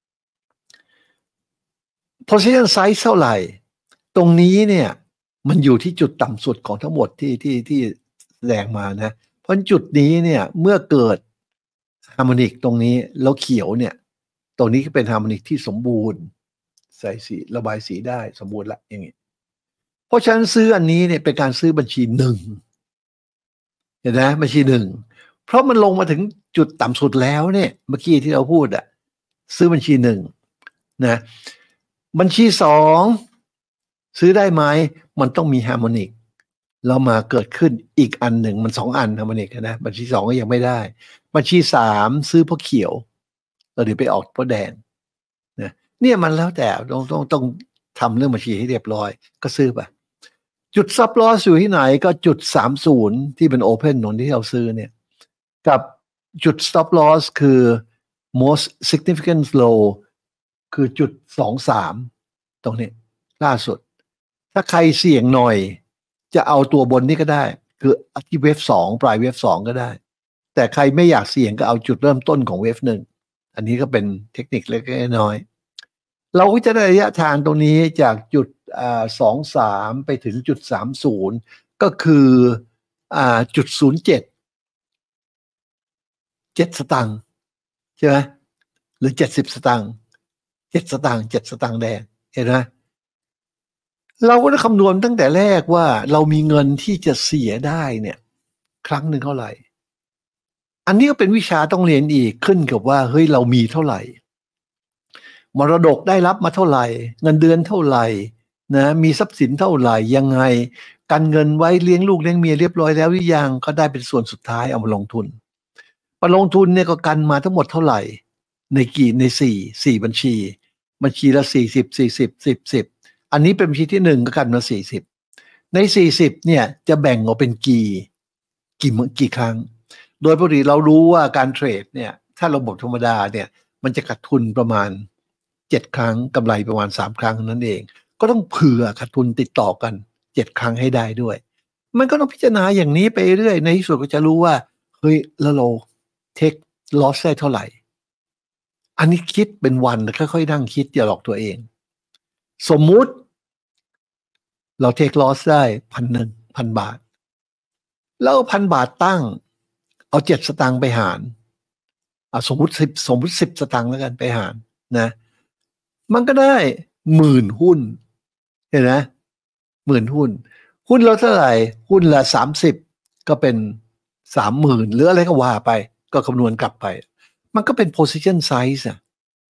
position size เท่าไหร่ตรงนี้เนี่ยมันอยู่ที่จุดต่ำสุดของทั้งหมดที่ที่ที่แสดงมานะเพราะจุดนี้เนี่ยเมื่อเกิดฮาร์โมนิกตรงนี้แล้วเขียวเนี่ยตรงนี้ก็เป็นฮาร์โมนิกที่สมบูรณ์ใส่สีระบายสีได้สมบูรณ์ละอย่างนี้เพราะฉะนั้นซื้ออันนี้เนี่ยเป็นการซื้อบัญชีหนึ่งเห็นไหมบัญชีหนึ่งเพราะมันลงมาถึงจุดต่ำสุดแล้วเนี่ยเมื่อกี้ที่เราพูดอะซื้อบัญชีหนึ่งนะบัญชีสองซื้อได้ไหมมันต้องมีฮาร์โมนิกแล้วมาเกิดขึ้นอีกอันหนึ่งมันสองอันฮาร์โมนิกนะบัญชีสองก็ยังไม่ได้บัญชีสามซื้อเพราะเขียวแล้วเดี๋ยวไปออกเพราะแดงนะเนี่ยมันแล้วแต่ต้องต้องต้องทำเรื่องบัญชีให้เรียบร้อยก็ซื้อไปจุดซับลอสอยู่ที่ไหนก็จุดสามสิบที่เป็นโอเพนนนที่เราซื้อเนี่ยกับจุด stop loss คือ most significant low คือจุดสองสามตรงนี้ล่าสุดถ้าใครเสี่ยงหน่อยจะเอาตัวบนนี้ก็ได้คือที่เวฟสองปลายเวฟสองก็ได้แต่ใครไม่อยากเสี่ยงก็เอาจุดเริ่มต้นของเวฟหนึ่งอันนี้ก็เป็นเทคนิคเล็กๆน้อยๆเราก็จะได้ระยะทางตรงนี้จากจุดสองสามไปถึงจุดสามศูนย์ก็คืออ่าจุดศูนย์เจ็ดเจ็ดสตางค์ใช่ไหมหรือเจ็ดสิบสตางค์เจ็ดสตางค์เจ็ดสตางค์แดงเห็นไหมเราก็ได้คำนวณตั้งแต่แรกว่าเรามีเงินที่จะเสียได้เนี่ยครั้งหนึ่งเท่าไหร่อันนี้ก็เป็นวิชาต้องเรียนอีกขึ้นกับว่าเฮ้ยเรามีเท่าไหร่มรดกได้รับมาเท่าไหร่เงินเดือนเท่าไหร่นะมีทรัพย์สินเท่าไหร่ยังไงการเงินไว้เลี้ยงลูกเลี้ยงเมียเรียบร้อยแล้วหรือยังก็ได้เป็นส่วนสุดท้ายเอามาลงทุนพอลงทุนเนี่ยก็กันมาทั้งหมดเท่าไหร่ในกี่ในสี่สี่บัญชีบัญชีละสี่สิบสี่สิบสิบสิบอันนี้เป็นบัญชีที่หนึ่งก็กันมาสี่สิบในสี่สิบเนี่ยจะแบ่งออกเป็นกี่กี่กี่ครั้งโดยปกติเรารู้ว่าการเทรดเนี่ยถ้าระบบธรรมดาเนี่ยมันจะขาดทุนประมาณเจ็ดครั้งกำไรประมาณสามครั้งนั่นเองก็ต้องเผื่อขาดทุนติดต่อกันเจ็ดครั้งให้ได้ด้วยมันก็ต้องพิจารณาอย่างนี้ไปเรื่อยในที่สุดก็จะรู้ว่าเฮ้ยแล้วเราเทคลอสได้เท่าไหร่อันนี้คิดเป็นวันค่อยๆนั่งคิดอย่าหลอกตัวเองสมมุติเราเทคลอสได้พันหนึ่งพันบาทแล้วพันบาทตั้งเอาเจ็ดสตางค์ไปหารเอาสมมุติสิบสมมุติสิบสตางค์แล้วกันไปหารนะมันก็ได้หมื่นหุ้นเห็นไหมหมื่นหุ้นหุ้นเราเท่าไหร่หุ้นละสามสิบก็เป็นสามหมื่นหรืออะไรก็ว่าไปก็คำนวณกลับไปมันก็เป็น position size อะ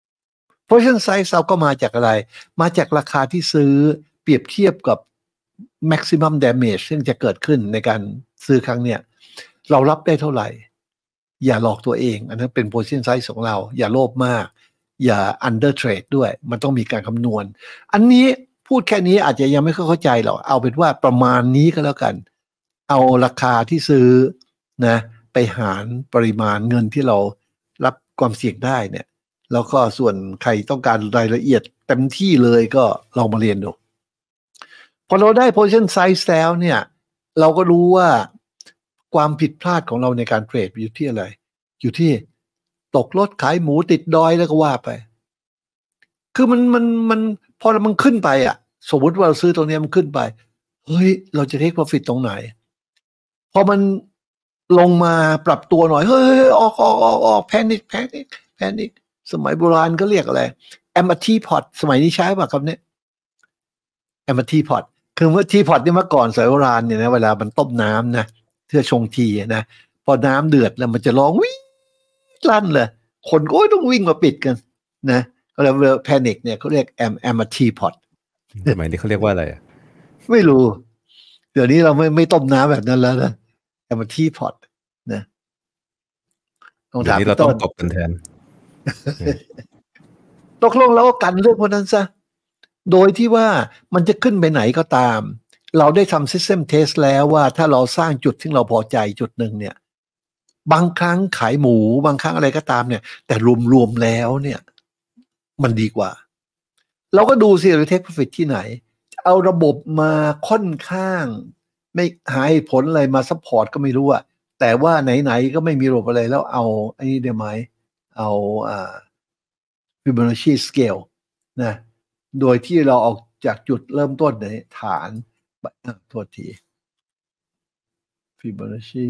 position size เราก็มาจากอะไรมาจากราคาที่ซื้อเปรียบเทียบกับ maximum damage ซึ่งจะเกิดขึ้นในการซื้อครั้งเนี้ยเรารับได้เท่าไหร่อย่าหลอกตัวเองอันนั้นเป็น position size ของเราอย่าโลภมากอย่า under trade ด้วยมันต้องมีการคำนวณอันนี้พูดแค่นี้อาจจะยังไม่เข้าใจหรอกเอาเป็นว่าประมาณนี้ก็แล้วกันเอาราคาที่ซื้อนะไปหารปริมาณเงินที่เรารับความเสี่ยงได้เนี่ยแล้วก็ส่วนใครต้องการรายละเอียดเต็มที่เลยก็ลองมาเรียนดูพอเราได้ position size แล้วเนี่ยเราก็รู้ว่าความผิดพลาดของเราในการเทรดอยู่ที่อะไรอยู่ที่ตกรถขายหมูติดดอยแล้วก็ว่าไปคือมันมันมันพอมันขึ้นไปอ่ะสมมติว่าเราซื้อตรงนี้มันขึ้นไปเฮ้ยเราจะเทคโปรฟิตตรงไหนพอมันลงมาปรับตัวหน่อยเฮ้ยออกออกออกออกแพนิคแพนิคแพนิคสมัยโบราณก็เรียกอะไรแอมทีพอตสมัยนี้ใช้ป่ะครับเนี่ยแอมทีพอตคือว่าทีพอตนี่เมื่อก่อนสมัยโบราณเนี่ยนะเวลามันต้มน้ำนะเพื่อชงทีนะพอน้ำเดือดแล้วมันจะร้องวิ่งลั่นเลยคนก็ต้องวิ่งมาปิดกันนะก็เลยแพนิคเนี่ยเขาเรียกแอมแอมทีพอตสมัยนี้เขาเรียกว่าอะไรอ่ะไม่รู้เดี๋ยวนี้เราไม่ไม่ต้มน้ำแบบนั้นแล้วนะแอมทีพอตนะเดี๋ยวนี้เราต้องตบกันแทนตกลงแล้วก็กันเรื่องพวกนั้นซะโดยที่ว่ามันจะขึ้นไปไหนก็ตามเราได้ทำ System Test แล้วว่าถ้าเราสร้างจุดที่เราพอใจจุดหนึ่งเนี่ยบางครั้งขายหมูบางครั้งอะไรก็ตามเนี่ยแต่รวมๆแล้วเนี่ยมันดีกว่าเราก็ดูสิเราเทคโปรฟิตที่ไหนเอาระบบมาค่อนข้างไม่หาผลอะไรมาซัพพอร์ตก็ไม่รู้อะแต่ว่าไหนๆก็ไม่มีระบบอะไรแล้วเอาไอ้นี่ได้ไหมเอาอ่า Fibonacci scale นะโดยที่เราออกจากจุดเริ่มต้นในฐานโทษที Fibonacci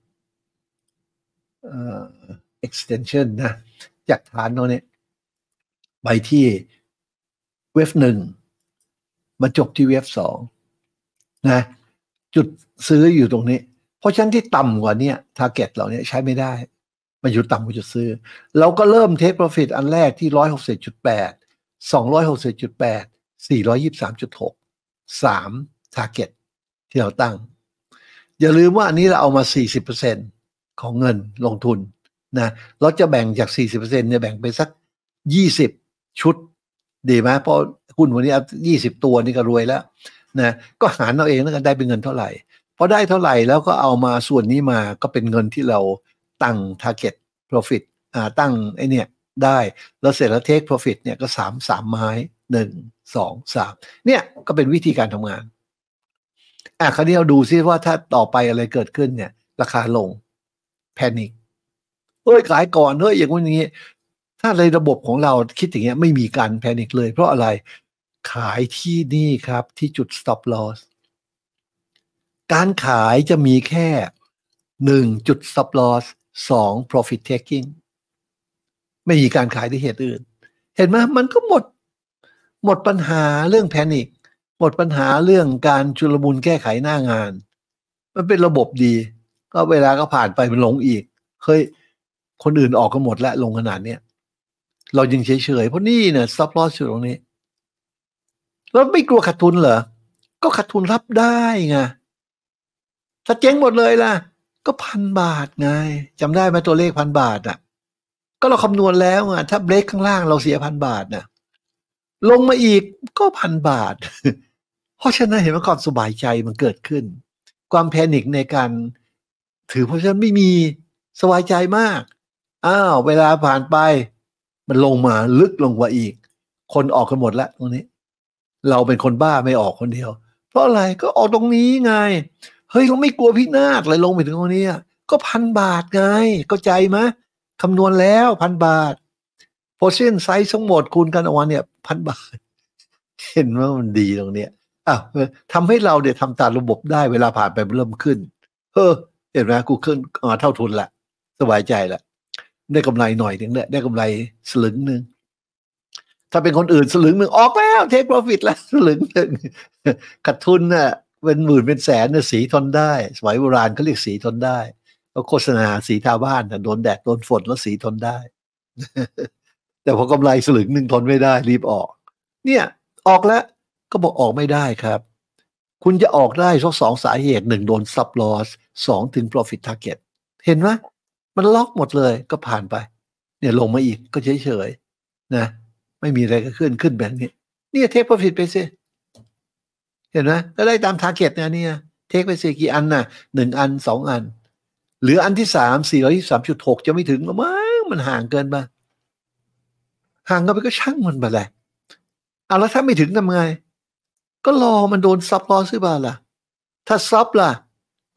เอ่อ extension นะจากฐานตรงนี้ไปที่เวฟหนึ่งมาจบที่เวฟสองนะจุดซื้ออยู่ตรงนี้เพราะฉะนั้นที่ต่ำกว่านี้ target เหล่านี้ใช้ไม่ได้มันอยู่ต่ำกว่าจุดซื้อเราก็เริ่ม take profit อันแรกที่ หนึ่งร้อยหกสิบจุดแปด สองร้อยหกสิบจุดแปด สี่ร้อยยี่สิบสามจุดหก สาม target ที่เราตั้งอย่าลืมว่าอันนี้เราเอามา สี่สิบเปอร์เซ็นต์ ของเงินลงทุนนะเราจะแบ่งจาก สี่สิบเปอร์เซ็นต์ เนี่ยแบ่งไปสักยี่สิบชุดดีไหมเพราะหุ้นวันนี้ยี่สิบตัวนี่ก็รวยแล้วนะก็หารเอาเองแล้วกันได้เป็นเงินเท่าไหร่พอได้เท่าไหร่แล้วก็เอามาส่วนนี้มาก็เป็นเงินที่เราตั้ง target profit อ่าตั้งไอเนี่ยได้แล้วเสร็จแล้ว take profit เนี่ยก็สามสามไม้หนึ่งสองสามเนี่ยก็เป็นวิธีการทำงานอ่ะคราวนี้เราดูซิว่าถ้าต่อไปอะไรเกิดขึ้นเนี่ยราคาลงแพนิคเฮ้ยขายก่อนเฮ้ยอย่างนี้ถ้าในระบบของเราคิดอย่างเงี้ยไม่มีการแพนิคเลยเพราะอะไรขายที่นี่ครับที่จุด stop loss การขายจะมีแค่หนึ่งจุด stop loss สอง profit taking ไม่มีการขายด้วยเหตุอื่นเห็นไหมมันก็หมดหมดปัญหาเรื่องแพนิคหมดปัญหาเรื่องการชุลมุนแก้ไขหน้างานมันเป็นระบบดีก็เวลาก็ผ่านไปมันลงอีกเฮ้ยคนอื่นออกกันหมดแล้วลงขนาดเนี้ยเรายังเฉยๆเพราะนี่เนี่ย stop loss อยู่ตรงนี้แล้วไม่กลัวขาดทุนเหรอก็ขาดทุนรับได้ไงถ้าเจ๊งหมดเลยล่ะก็พันบาทไงจำได้ไหมตัวเลขพันบาทอ่ะก็เราคำนวณแล้วอ่ะถ้าเบรกข้างล่างเราเสียพันบาทน่ะลงมาอีกก็พันบาทเพราะฉะนั้นเห็นว่าความสบายใจมันเกิดขึ้นความแพนิคในการถือเพราะฉะนั้นไม่มีสบายใจมากอ้าวเวลาผ่านไปมันลงมาลึกลงกว่าอีกคนออกกันหมดแล้วตรงนี้เราเป็นคนบ้าไม่ออกคนเดียวเพราะอะไรก็ออกตรงนี้ไงเฮ้ยเราไม่กลัวพินาศเลยลงไปถึงตรงนี้ก็พันบาทไงเข้าใจไหมคำนวณแล้วพันบาทโพซิชั่นไซส์ทั้งหมดคูณกันออกมาเนี่ยพันบาทเห็นว่ามันดีตรงเนี้ยอ้าวทำให้เราเดี๋ยวทำตามระบบได้เวลาผ่านไปเริ่มขึ้นเฮ้อเห็นไหมกูขึ้นอ่าเท่าทุนละสบายใจละได้กำไรหน่อยนึงเนี่ยได้กำไรสลึงนึงถ้าเป็นคนอื่นสลึงหนึ่งออกแล้วเทคโปรฟิตแล้วสลึงหนึ่งขาดทุนน่ะเป็นหมื่นเป็นแสนเนี่ยสีทนได้สมัยโบราณเขาเรียกสีทนได้เขาโฆษณาสีทาบ้านโดนแดดโดนฝนแล้วสีทนได้ แต่พอกำไรสลึงหนึ่งทนไม่ได้รีบออกเนี่ยออกแล้วก็บอกออกไม่ได้ครับคุณจะออกได้เพราะสองสาเหตุหนึ่งโดน stop loss สองถึง profit target เห็นไหมมันล็อกหมดเลยก็ผ่านไปเนี่ยลงมาอีกก็เฉยๆนะไม่มีอะไรก็ขึ้นขึ้นแบบนี้เนี่ยเทค profit ไปสิเห็นไหมก็ได้ตาม target นะเนี่ยเทคไปสิกี่อันน่ะหนึ่งอันสองอันหรืออันที่สาม สี่ร้อยยี่สิบสามจุดหก จะไม่ถึงหรอมั้งมันห่างเกินไปห่างกันไปก็ช่างมันไปเลยเอาแล้วถ้าไม่ถึงทำไงก็รอมันโดนซับลอสหรือเปล่าล่ะถ้าซับล่ะ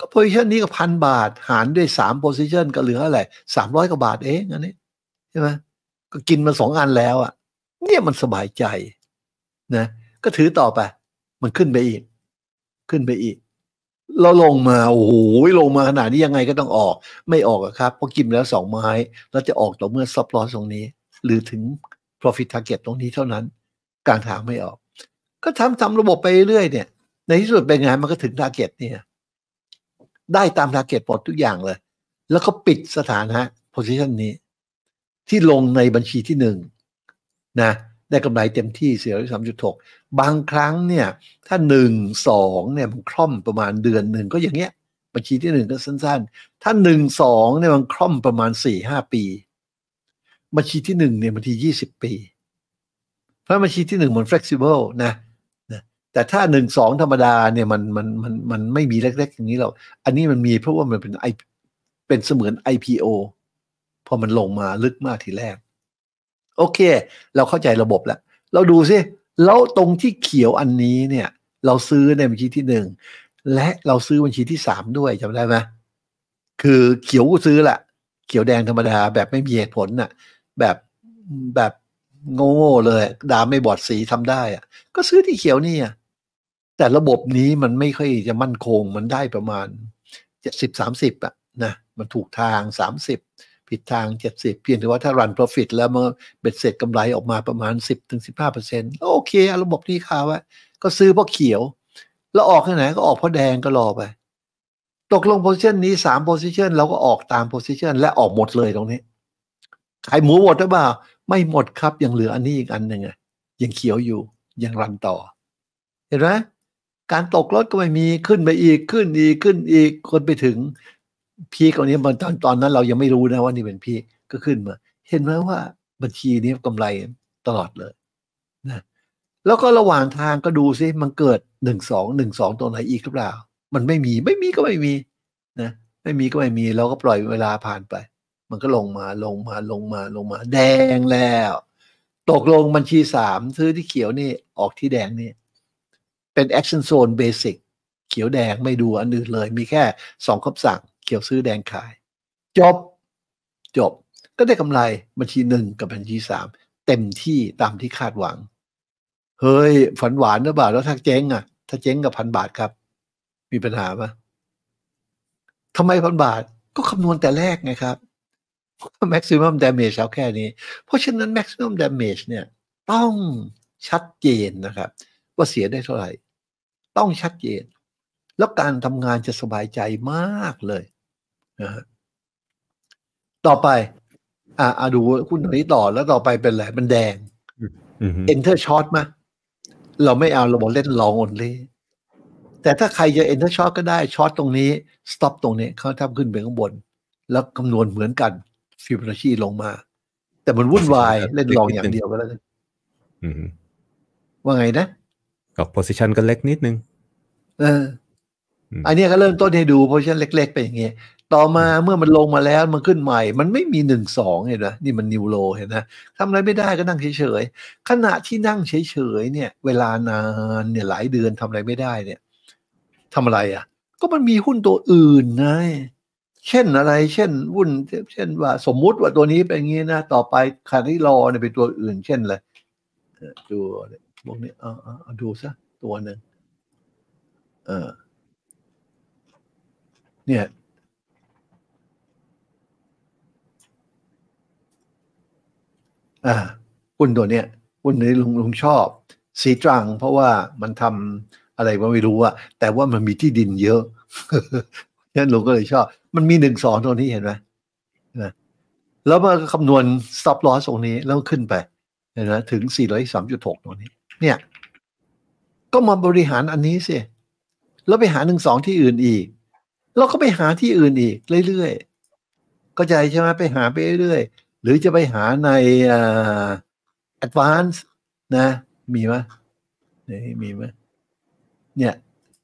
ก็ position นี้ก็พันบาทหารด้วยสาม position ก็เหลืออะไรสามร้อยกว่าบาทเองอันนี้ใช่ไหมก็กินมาสองอันแล้วอ่ะเนี่ยมันสบายใจนะก็ถือต่อไปมันขึ้นไปอีกขึ้นไปอีกเราลงมาโอ้โหลงมาขนาดนี้ยังไงก็ต้องออกไม่ออกอะครับเพราะกินแล้วสองไม้แล้วจะออกต่อเมื่อ stop loss ตรงนี้หรือถึง profit target ตรงนี้เท่านั้นกลางทางไม่ออกก็ทำทำระบบไปเรื่อยเนี่ยในที่สุดเป็นไงมันก็ถึง target เนี่ยได้ตาม target หมดทุกอย่างเลยแล้วก็ปิดสถานะ position นี้ที่ลงในบัญชีที่หนึ่งนะได้กำไรเต็มที่ สี่ร้อยสามสิบหก บางครั้งเนี่ยถ้าหนึ่ง สองเนี่ยมันคล่อมประมาณเดือนหนึ่งก็อย่างเงี้ยบัญชีที่หนึ่งก็สั้นๆถ้าหนึ่ง สองเนี่ยมันคล่อมประมาณ สี่ห้า ปีบัญชีที่หนึ่งเนี่ยบางทียี่สิบปีเพราะบัญชีที่หนึ่งมัน flexible นะนะแต่ถ้าหนึ่ง สองธรรมดาเนี่ยมันมันมันมันไม่มีเล็กๆอย่างนี้หรอกอันนี้มันมีเพราะว่ามันเป็นไอเป็นเสมือน ไอ พี โอ พอมันลงมาลึกมากทีแรกโอเคเราเข้าใจระบบแล้วเราดูซิแล้วตรงที่เขียวอันนี้เนี่ยเราซื้อในบัญชีที่หนึ่งและเราซื้อบัญชีที่สามด้วยจำได้ไหมคือเขียวก็ซื้อแหละเขียวแดงธรรมดาแบบไม่มีเหตุผลน่ะแบบแบบโง่ๆเลยดาไม่บอดสีทำได้อะก็ซื้อที่เขียวนี่อะแต่ระบบนี้มันไม่ค่อยจะมั่นคงมันได้ประมาณเจ็ดสิบ สามสิบอะนะมันถูกทางสามสิบผิดทางเจ็ดสิบเพียงแต่ว่าถ้า run profit แล้วมันเบ็ดเสร็จกำไรออกมาประมาณ สิบถึงสิบห้าเปอร์เซ็นต์ โอเคระบบนี้ค้าไว้ก็ซื้อเพราะเขียวแล้วออกที่ไหนก็ออกเพราะแดงก็รอไปตกลง position นี้สาม position เราก็ออกตาม position และออกหมดเลยตรงนี้ขายหมูหมดหรือเปล่าไม่หมดครับยังเหลืออันนี้อีกอันหนึ่งอ่ะยังเขียวอยู่ยังรันต่อเห็นไหมการตกรถก็ไม่มีขึ้นไปอีกขึ้นอีกขึ้นอีกคนไปถึงพีคตรงนี้ตอนตอนนั้นเรายังไม่รู้นะว่านี่เป็นพีคก็ขึ้นมาเห็นไหมว่าบัญชีนี้กำไรตลอดเลยนะแล้วก็ระหว่างทางก็ดูซิมันเกิดหนึ่งสองหนึ่งสองตัวไหนอีกหรือเปล่ามันไม่มีไม่มีก็ไม่มีนะไม่มีก็ไม่มีเราก็ปล่อยเวลาผ่านไปมันก็ลงมาลงมาลงมาลงมาแดงแล้วตกลงบัญชีสามซื้อที่เขียวนี่ออกที่แดงนี่เป็น action zone basic เขียวแดงไม่ดูอันอื่นเลยมีแค่สองคำสั่งเขียวซื้อแดงขายจบจบก็ได้กำไรบัญชีหนึ่งกับบัญชีสามเต็มที่ตามที่คาดหวังเฮ้ยฝันหวานหรือเปล่าแล้วถ้าเจ๊งอ่ะถ้าเจ๊งกับพันบาทครับมีปัญหาปะทำไมพันบาทก็คำนวณแต่แรกไงครับ maximum damage เอาแค่นี้เพราะฉะนั้น maximum damage เนี่ยต้องชัดเจนนะครับว่าเสียได้เท่าไหร่ต้องชัดเจนแล้วการทำงานจะสบายใจมากเลยนะฮะต่อไปอ่าดูคุณหน่อยต่อแล้วต่อไปเป็นอะไรมันแดง enter short มาเราไม่เอาเราบอกเล่น long only แต่ถ้าใครจะ enter short ก็ได้ short ตรงนี้ stop ตรงนี้เขาทำขึ้นไปข้างบนแล้วคำนวณเหมือนกันฟิโบนัชชีลงมาแต่มันวุ่นวายเล่น long อย่างเดียวก็แล้วกันว่าไงนะก็ position ก็เล็กนิดนึงเอออันนี้ก็เริ่มต้นให้ดู position เล็กๆไปอย่างเงี้ยต่อมาเมื่อมันลงมาแล้วมันขึ้นใหม่มันไม่มีหนึ่งสองเห็นไหมนี่มันนิวโลเห็นนะทำอะไรไม่ได้ก็นั่งเฉยๆขณะที่นั่งเฉยๆเนี่ยเวลานานเนี่ยหลายเดือนทำอะไรไม่ได้เนี่ยทำอะไรอ่ะก็มันมีหุ้นตัวอื่นนะเช่นอะไรเช่นหุ้นเช่นว่าสมมุติว่าตัวนี้เป็นอย่างนี้นะต่อไปขณะที่รอเนี่ยเป็นตัวอื่นเช่นอะไรดูพวกนี้เอาเอาดูซะตัวหนึ่งเออเนี่ยอ่าหุ้นตัวเนี้ยหุ้นนี้ลุงลุงชอบสีตรังเพราะว่ามันทำอะไรก็ไม่รู้อะแต่ว่ามันมีที่ดินเยอะฉะนั้นลุงก็เลยชอบมันมีหนึ่งสองตัวนี้เห็นไหมนะแล้วมาคำนวณ stop loss ตรงนี้แล้วขึ้นไปเห็นไหมถึง สี่ร้อยสามจุดหก ตัวนี้เนี่ยก็มาบริหารอันนี้สิแล้วไปหาหนึ่งสองที่อื่นอีกเราก็ไปหาที่อื่นอีกเรื่อยๆเข้าใจใช่ไหมไปหาไปเรื่อยๆหรือจะไปหาในอ่า advance นะมีไหมนี่มีไหมเนี่ย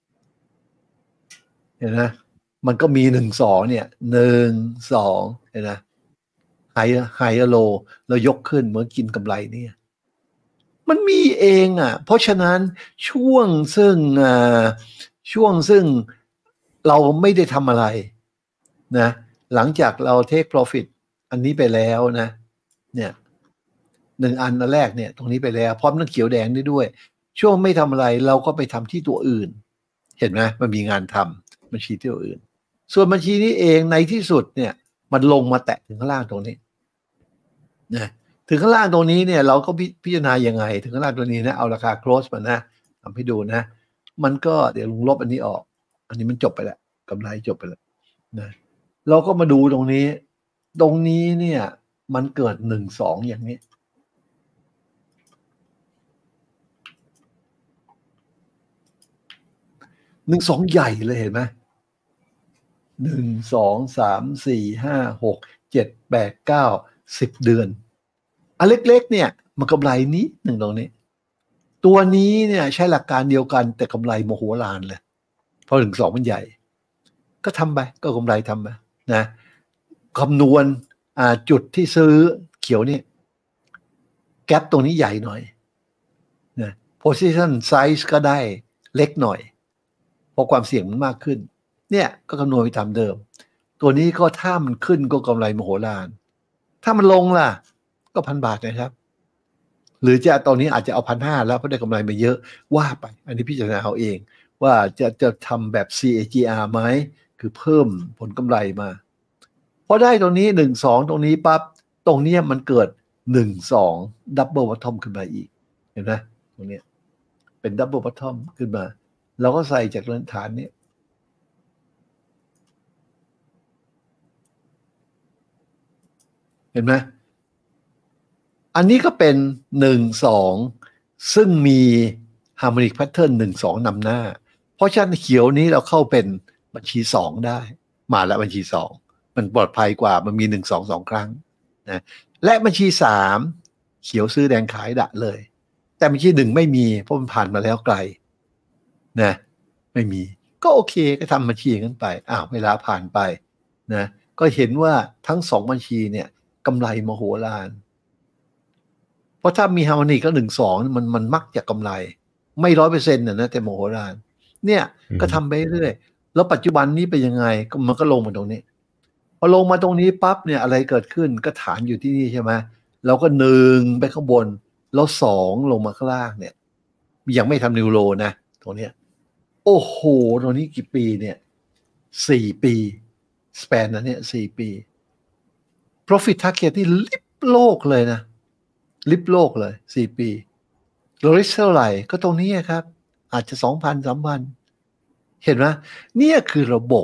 เห็นไหมมันก็มีหนึ่งสองเนี่ยหนึ่งสองเห็นไหมไฮไฮโลแล้วยกขึ้นเหมือนกินกำไรเนี่ยมันมีเองอ่ะเพราะฉะนั้นช่วงซึ่งอ่าช่วงซึ่งเราไม่ได้ทำอะไรนะหลังจากเรา take profit อันนี้ไปแล้วนะเนี่ยหนึ่งอันอันแรกเนี่ยตรงนี้ไปแล้วพร้อมทั้งเขียวแดงได้ด้วยช่วงไม่ทำอะไรเราก็ไปทำที่ตัวอื่นเห็นไหมมันมีงานทำบัญชีที่ตัวอื่นส่วนบัญชีนี้เองในที่สุดเนี่ยมันลงมาแตะถึงข้างล่างตรงนี้นะถึงข้างล่างตรงนี้เนี่ยเราก็พิจารณายังไงถึงข้างล่างตรงนี้นะเอาราคา close มานะทำให้ดูนะมันก็เดี๋ยวลุงลบอันนี้ออกอันนี้มันจบไปแล้วกำไรจบไปแล้วนะเราก็มาดูตรงนี้ตรงนี้เนี่ยมันเกิดหนึ่งสองอย่างนี้หนึ่งสองใหญ่เลยเห็นไหมหนึ่งสองสามสี่ห้าหกเจ็ดแปดเก้าสิบเดือนอันเล็กๆเนี่ยมันกำไรนี้หนึ่งตรงนี้ตัวนี้เนี่ยใช้หลักการเดียวกันแต่กำไรโมโหลานเลยเพราะหนึ่งสองมันใหญ่ก็ทำไปก็กำไรทำไปนะคำนวณจุดที่ซื้อเขียวนี่แกปตรงนี้ใหญ่หน่อยนะ position size ก็ได้เล็กหน่อยเพราะความเสี่ยงมันมากขึ้นเนี่ยก็คำนวณไปตามเดิมตัวนี้ก็ถ้ามันขึ้นก็กำไรมโหฬารถ้ามันลงล่ะก็พันบาทนะครับหรือจะตอนนี้อาจจะเอาพันห้าแล้วเพราะได้กำไรมาเยอะว่าไปอันนี้พิจารณาเอาเองว่าจะจะทำแบบ ซี เอ จี อาร์ ไหมคือเพิ่มผลกำไรมาพอได้ตรงนี้หนึ่งสองตรงนี้ปั๊บตรงนี้มันเกิดหนึ่งสองดับเบิลบอททอมขึ้นมาอีกเห็นไหมตรงนี้เป็นดับเบิลบอททอมขึ้นมาเราก็ใส่จากฐานนี้เห็นไหมอันนี้ก็เป็นหนึ่งสองซึ่งมี harmonic pattern หนึ่งสองนำหน้าเพราะฉะนั้นเขียวนี้เราเข้าเป็นบัญชีสองได้มาแล้วบัญชีสองมันปลอดภัยกว่ามันมีหนึ่งสองสองครั้งนะและบัญชีสามเขียวซื้อแดงขายดะเลยแต่บัญชีหนึ่งไม่มีเพราะมันผ่านมาแล้วไกลนะไม่มีก็โอเคก็ทำบัญชีกันไปอ้าวเวลาผ่านไปนะก็เห็นว่าทั้งสองบัญชีเนี่ยกำไรมโหฬารเพราะถ้ามีฮาร์โมนีก็หนึ่งสองมันมันมักจะกำไรไม่ร้อยเปอร์เซ็นต์นะแต่มโหฬารเนี่ยก็ทำไปเรื่อยแล้วปัจจุบันนี้เป็นยังไงมันก็ลงมาตรงนี้พอลงมาตรงนี้ปั๊บเนี่ยอะไรเกิดขึ้นก็ฐานอยู่ที่นี่ใช่ไหมเราก็หนึ่งไปข้างบนแล้วสองลงมาข้างล่างเนี่ยยังไม่ทำนิวโรนะตรงเนี้ยโอ้โหตรงนี้กี่ปีเนี่ยสี่ปีสเปนนั้นเนี่ยสี่ปี profit target ที่ลิบโลกเลยนะลิบโลกเลยสี่ปีโลริสเท่าไหร่ก็ตรงนี้ครับอาจจะ สองพัน สามพัน เห็นไหมเนี่ยคือระบบ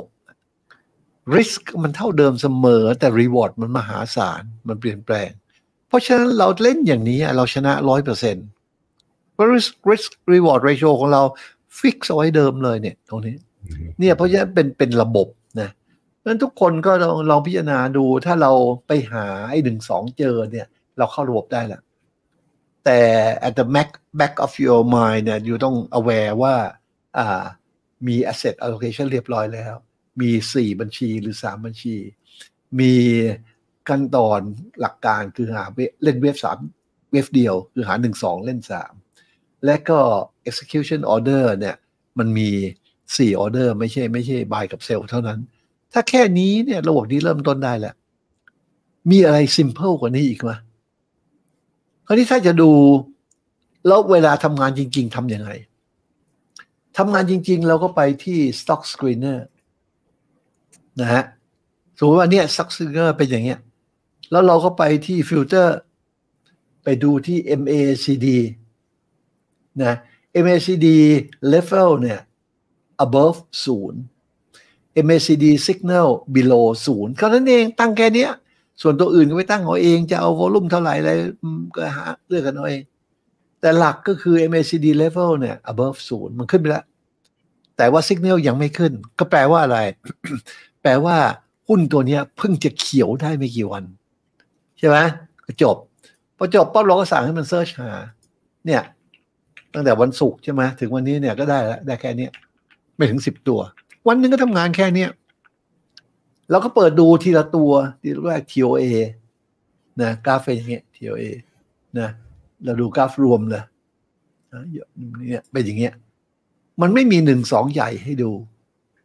risk มันเท่าเดิมเสมอแต่ reward มันมหาศาลมันเปลี่ยนแปลงเพราะฉะนั้นเราเล่นอย่างนี้เราชนะ หนึ่งร้อยเปอร์เซ็นต์ เพราะ risk risk reward ratio ของเราฟิกเอาไว้เดิมเลยเนี่ยตรงนี้เนี่ยเพราะฉะนั้นเป็นเป็นระบบนะนั้นทุกคนก็ลองลองพิจารณาดูถ้าเราไปหาไอ้หนึ่งสองเจอเนี่ยเราเข้าระบบได้แหละแต่ at the back back of your mind เนี่ยอยู่ต้อง aware ว่าอ่ามี asset allocation เรียบร้อยแล้วมีสี่บัญชีหรือสามบัญชีมีขั้นตอนหลักการคือหาเล่นเวฟสามเวฟเดียวคือหาหนึ่งสองเล่นสามและก็ execution order เนี่ยมันมีสี่ order ไม่ใช่ไม่ใช่ buy กับ sell เท่านั้นถ้าแค่นี้เนี่ยระบบนี้เริ่มต้นได้แล้วมีอะไร simple กว่านี้อีกไหมคราวนี้ถ้าจะดูแล้วเวลาทำงานจริงๆทำยังไงทำงานจริงๆเราก็ไปที่ stock screener นะฮะสมมติว่าเนี่ย stock screener เป็นอย่างเงี้ยแล้วเราก็ไปที่ filter ไปดูที่ เอ็ม เอ ซี ดี นะ เอ็ม เอ ซี ดี level เนี่ย above ศูนย์ เอ็ม เอ ซี ดี signal below ศูนย์แค่นั้นเองตั้งแค่นี้ส่วนตัวอื่นก็ไปตั้งเอาเองจะเอา volume เท่าไหร่อะไรก็หาเลือกกันเอาเองแต่หลักก็คือ เอ็ม เอ ซี ดี level เนี่ย above ศูนย์มันขึ้นไปแล้วแต่ว่า signal ยังไม่ขึ้นก็แปลว่าอะไร แปลว่าหุ้นตัวนี้เพิ่งจะเขียวได้ไม่กี่วันใช่ไหมก็จบพอจบปั๊บเราก็สั่งให้มันเซิร์ชหาเนี่ยตั้งแต่วันศุกร์ใช่ไหมถึงวันนี้เนี่ยก็ได้แล้วได้แค่นี้ไม่ถึงสิบตัววันหนึ่งก็ทำงานแค่นี้เราก็เปิดดูทีละตัวทีแรก ที โอ เอ นะกราฟเป็นอย่างเงี้ย ที โอ เอ นะเราดูกราฟรวมเลยเนี่ยเป็นอย่างเงี้ยมันไม่มีหนึ่งสองใหญ่ให้ดู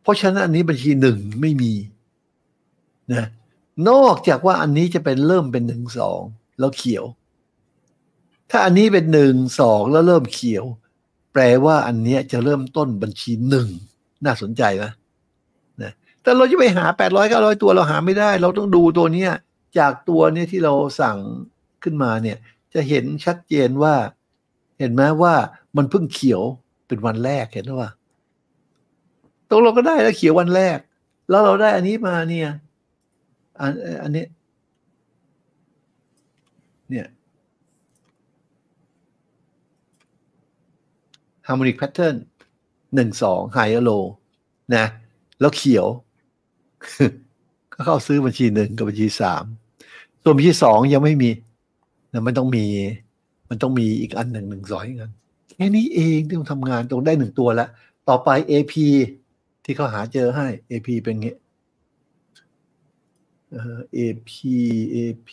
เพราะฉะนั้นอันนี้บัญชีหนึ่งไม่มีนะนอกจากว่าอันนี้จะเป็นเริ่มเป็นหนึ่งสองแล้วเขียวถ้าอันนี้เป็นหนึ่งสองแล้วเริ่มเขียวแปลว่าอันเนี้ยจะเริ่มต้นบัญชีหนึ่งน่าสนใจไหมนะแต่เราจะไปหาแปดร้อย เก้าร้อยตัวเราหาไม่ได้เราต้องดูตัวเนี้ยจากตัวเนี้ยที่เราสั่งขึ้นมาเนี่ยจะเห็นชัดเจนว่าเห็นไหมว่ามันเพิ่งเขียวเป็นวันแรกเห็นหรือเปล่าตรงเราก็ได้แล้วเขียววันแรกแล้วเราได้อันนี้มาเนี่ยอันอันนี้เนี่ย harmonic pattern หนึ่งสอง high low นะแล้วเขียว ก็เข้าซื้อบัญชีหนึ่งกับบัญชีสามส่วนบัญชีสองยังไม่มีนะมันต้องมีมันต้องมีอีกอันหนึ่งหนึ่งสองอีกอันแค่นี้เองที่มันทำงานตรงได้หนึ่งตัวแล้วต่อไป เอ พี ที่เขาหาเจอให้ เอ พี เป็นงี้เอ่อ เอ พี เอ พี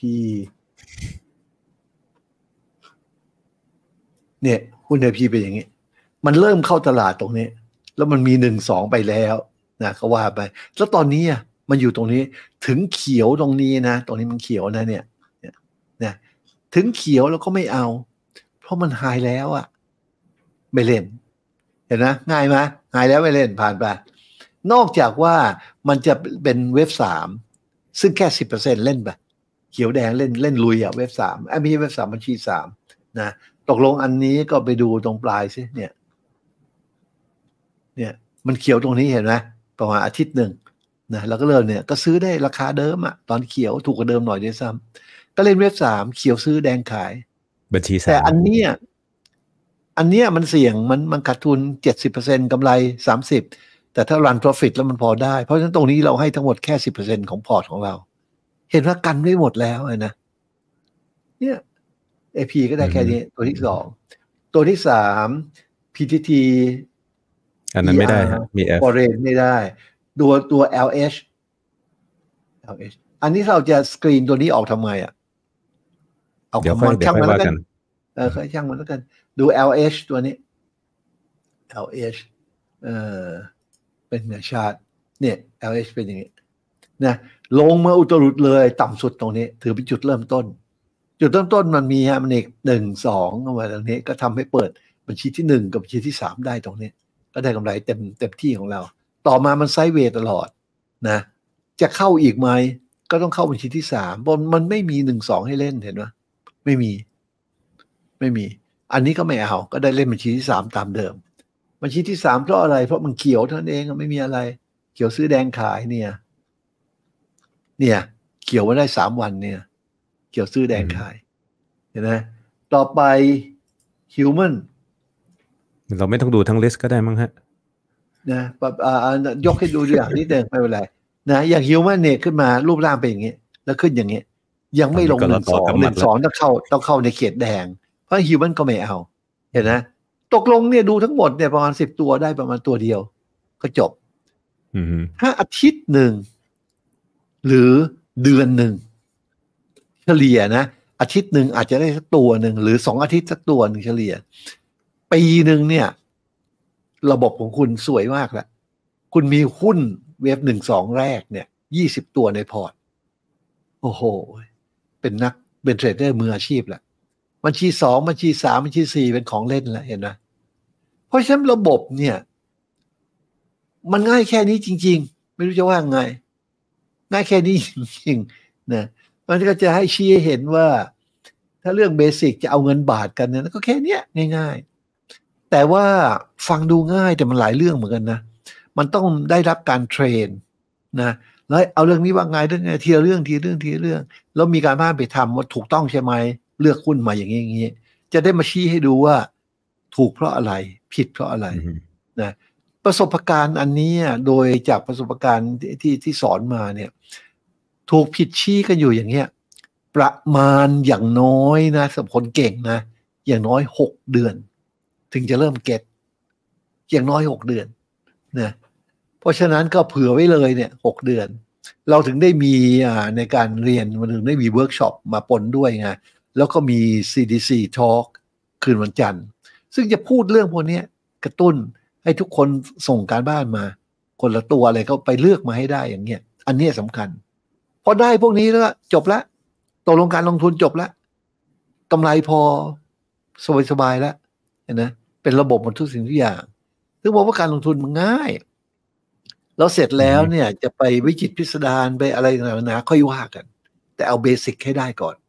เนี่ยหุ้น เอ พี เป็นอย่างนี้มันเริ่มเข้าตลาดตรงนี้แล้วมันมีหนึ่งสองไปแล้วนะเขาว่าไปแล้วตอนนี้อ่ะมันอยู่ตรงนี้ถึงเขียวตรงนี้นะตรงนี้มันเขียวนะเนี่ยเนี่ยถึงเขียวแล้วก็ไม่เอาเพราะมันหายแล้วอ่ะไม่เล่นเห็นนะง่ายไหมหายแล้วไม่เล่นผ่านไปนอกจากว่ามันจะเป็นเว็บสามซึ่งแค่สิบเปอร์เซ็นต์เล่นไปเขียวแดงเล่นเล่นลุยอ่ะเว็บสามไอ้ไม่ใช่เว็บสามบัญชีสามนะตกลงอันนี้ก็ไปดูตรงปลายสิเนี่ยเนี่ยมันเขียวตรงนี้เห็นไหมประมาณอาทิตย์หนึ่งนะแล้วก็เริ่มเนี่ยก็ซื้อได้ราคาเดิมอะตอนเขียวถูกกว่าเดิมหน่อยด้วยซ้ำก็เล่นเว็บสามเขียวซื้อแดงขายบัญชีสามแต่อันเนี้ยอันเนี้ยมันเสี่ยงมันมันขาดทุนเจ็ดสิบเปอร์เซ็นต์กำไรสามสิบแต่ถ้า run profit แล้วมันพอได้เพราะฉะนั้นตรงนี้เราให้ทั้งหมดแค่สิบเปอร์เซ็นต์ของพอร์ตของเราเห็นว่ากันไม่หมดแล้วนะเนี่ย เอ พี ก็ได้แค่นี้ตัวที่สองตัวที่สาม พี ที ทีอันนั้นไม่ได้ฮะมี F foreign ไม่ได้ตัวตัว แอล เอช แอล เอช อันนี้เราจะสกรีนตัวนี้ออกทำไมอ่ะเอาเดี๋ยวค่อยมันเดี๋ยวช่างค่อยมันแล้ว่าวกักัน นเออค่อยช่างมันแล้วกันดู แอล เอช ตัวนี้ แอล เอช เออเป็นเนื้อชาติเนี่ย แอล เอช เป็นอย่างนี้นะลงมาอุตรุดเลยต่ำสุดตรงนี้ถือเป็นจุดเริ่มต้นจุดเริ่มต้นมันมีฮะมันอีกหนึ่งสองเข้ามาตรงนี้ก็ทำให้เปิดบัญชีที่หนึ่งกับบัญชีที่สามได้ตรงนี้ก็ได้กำไรเต็มเต็มที่ของเราต่อมามันไซด์เวย์ตลอดนะจะเข้าอีกไหมก็ต้องเข้าบัญชีที่สามบนมันไม่มีหนึ่งสองให้เล่นเห็นไหมไม่มีไม่มีอันนี้ก็ไม่เอาก็ได้เล่นบัญชีที่สามตามเดิมบัญชีที่สามเพราะอะไรเพราะมันเขียวเท่านั้นเองไม่มีอะไรเขียวซื้อแดงขายเนี่ยเนี่ยเขียวมาได้สามวันเนี่ยเขียวซื้อแดงขายเห็นไหมต่อไป human เราไม่ต้องดูทั้งลิสต์ก็ได้มั้งฮะนะยกให้ดูตัวอย่างนิดนึงไม่เป็นไรนะอย่าง human เนี่ยขึ้นมารูปร่างเป็นอย่างนี้แล้วขึ้นอย่างนี้ยังไม่ลงหนึ่งสองหนึ่งสองต้องเข้าต้องเข้าในเขตแดงเพราะ human ก็ไม่เอาเห็นไหมตกลงเนี่ยดูทั้งหมดเนี่ยประมาณสิบตัวได้ประมาณตัวเดียวก็จบถ้าอาทิตย์หนึ่งหรือเดือนหนึ่งเฉลี่ยนะอาทิตย์หนึ่งอาจจะได้สักตัวหนึ่งหรือสองอาทิตย์สักตัวหนึ่งเฉลี่ยปีหนึ่งเนี่ยระบบของคุณสวยมากแล้วคุณมีหุ้นเวฟหนึ่งสองแรกเนี่ยยี่สิบตัวในพอร์ตโอ้โหเป็นนักเป็นเทรดเดอร์มืออาชีพแหละบัญชีสองบัญชีสามบัญชีสี่เป็นของเล่นแล้วเห็นไหมเพราะฉะนั้นระบบเนี่ยมันง่ายแค่นี้จริงๆไม่รู้จะว่าไงง่ายแค่นี้จริงๆนะมันก็จะให้ชี้ให้เห็นว่าถ้าเรื่องเบสิกจะเอาเงินบาทกันเนี่ยก็แค่เนี้ยง่ายๆแต่ว่าฟังดูง่ายแต่มันหลายเรื่องเหมือนกันนะมันต้องได้รับการเทรนนะแล้วเอาเรื่องนี้ว่าไงเรื่องไงทีละเรื่องทีละเรื่องทีละเรื่องแล้วมีการบ้านไปทำว่าถูกต้องใช่ไหมเลือกหุ้นมาอย่างนี้อย่างนี้จะได้มาชี้ให้ดูว่าถูกเพราะอะไรผิดเพราะอะไรนะประสบการณ์อันนี้โดยจากประสบการณ์ที่ที่สอนมาเนี่ยถูกผิดชี้กันอยู่อย่างเงี้ยประมาณอย่างน้อยนะสำหรับคนเก่งนะอย่างน้อยหกเดือนถึงจะเริ่มเก็ตอย่างน้อยหกเดือนนะเพราะฉะนั้นก็เผื่อไว้เลยเนี่ยหกเดือนเราถึงได้มีอ่าในการเรียนมันถึงได้มีเวิร์กช็อปมาปนด้วยไงแล้วก็มี ซี ดี ซี Talk คืนวันจันทร์ซึ่งจะพูดเรื่องพวกนี้กระตุ้นให้ทุกคนส่งการบ้านมาคนละตัวอะไรก็ไปเลือกมาให้ได้อย่างเงี้ยอันนี้สำคัญพอได้พวกนี้แล้วจบละตกลงการลงทุนจบละกำไรพอสบายๆแล้วนะเป็นระบบหมดทุกสิ่งทุกอย่างถึงบอกว่าการลงทุนมันง่ายแล้วเสร็จแล้วเนี่ยจะไปวิจิตรพิสดารไปอะไรต่างๆค่อยว่ากันแต่เอาเบสิกให้ได้ก่อน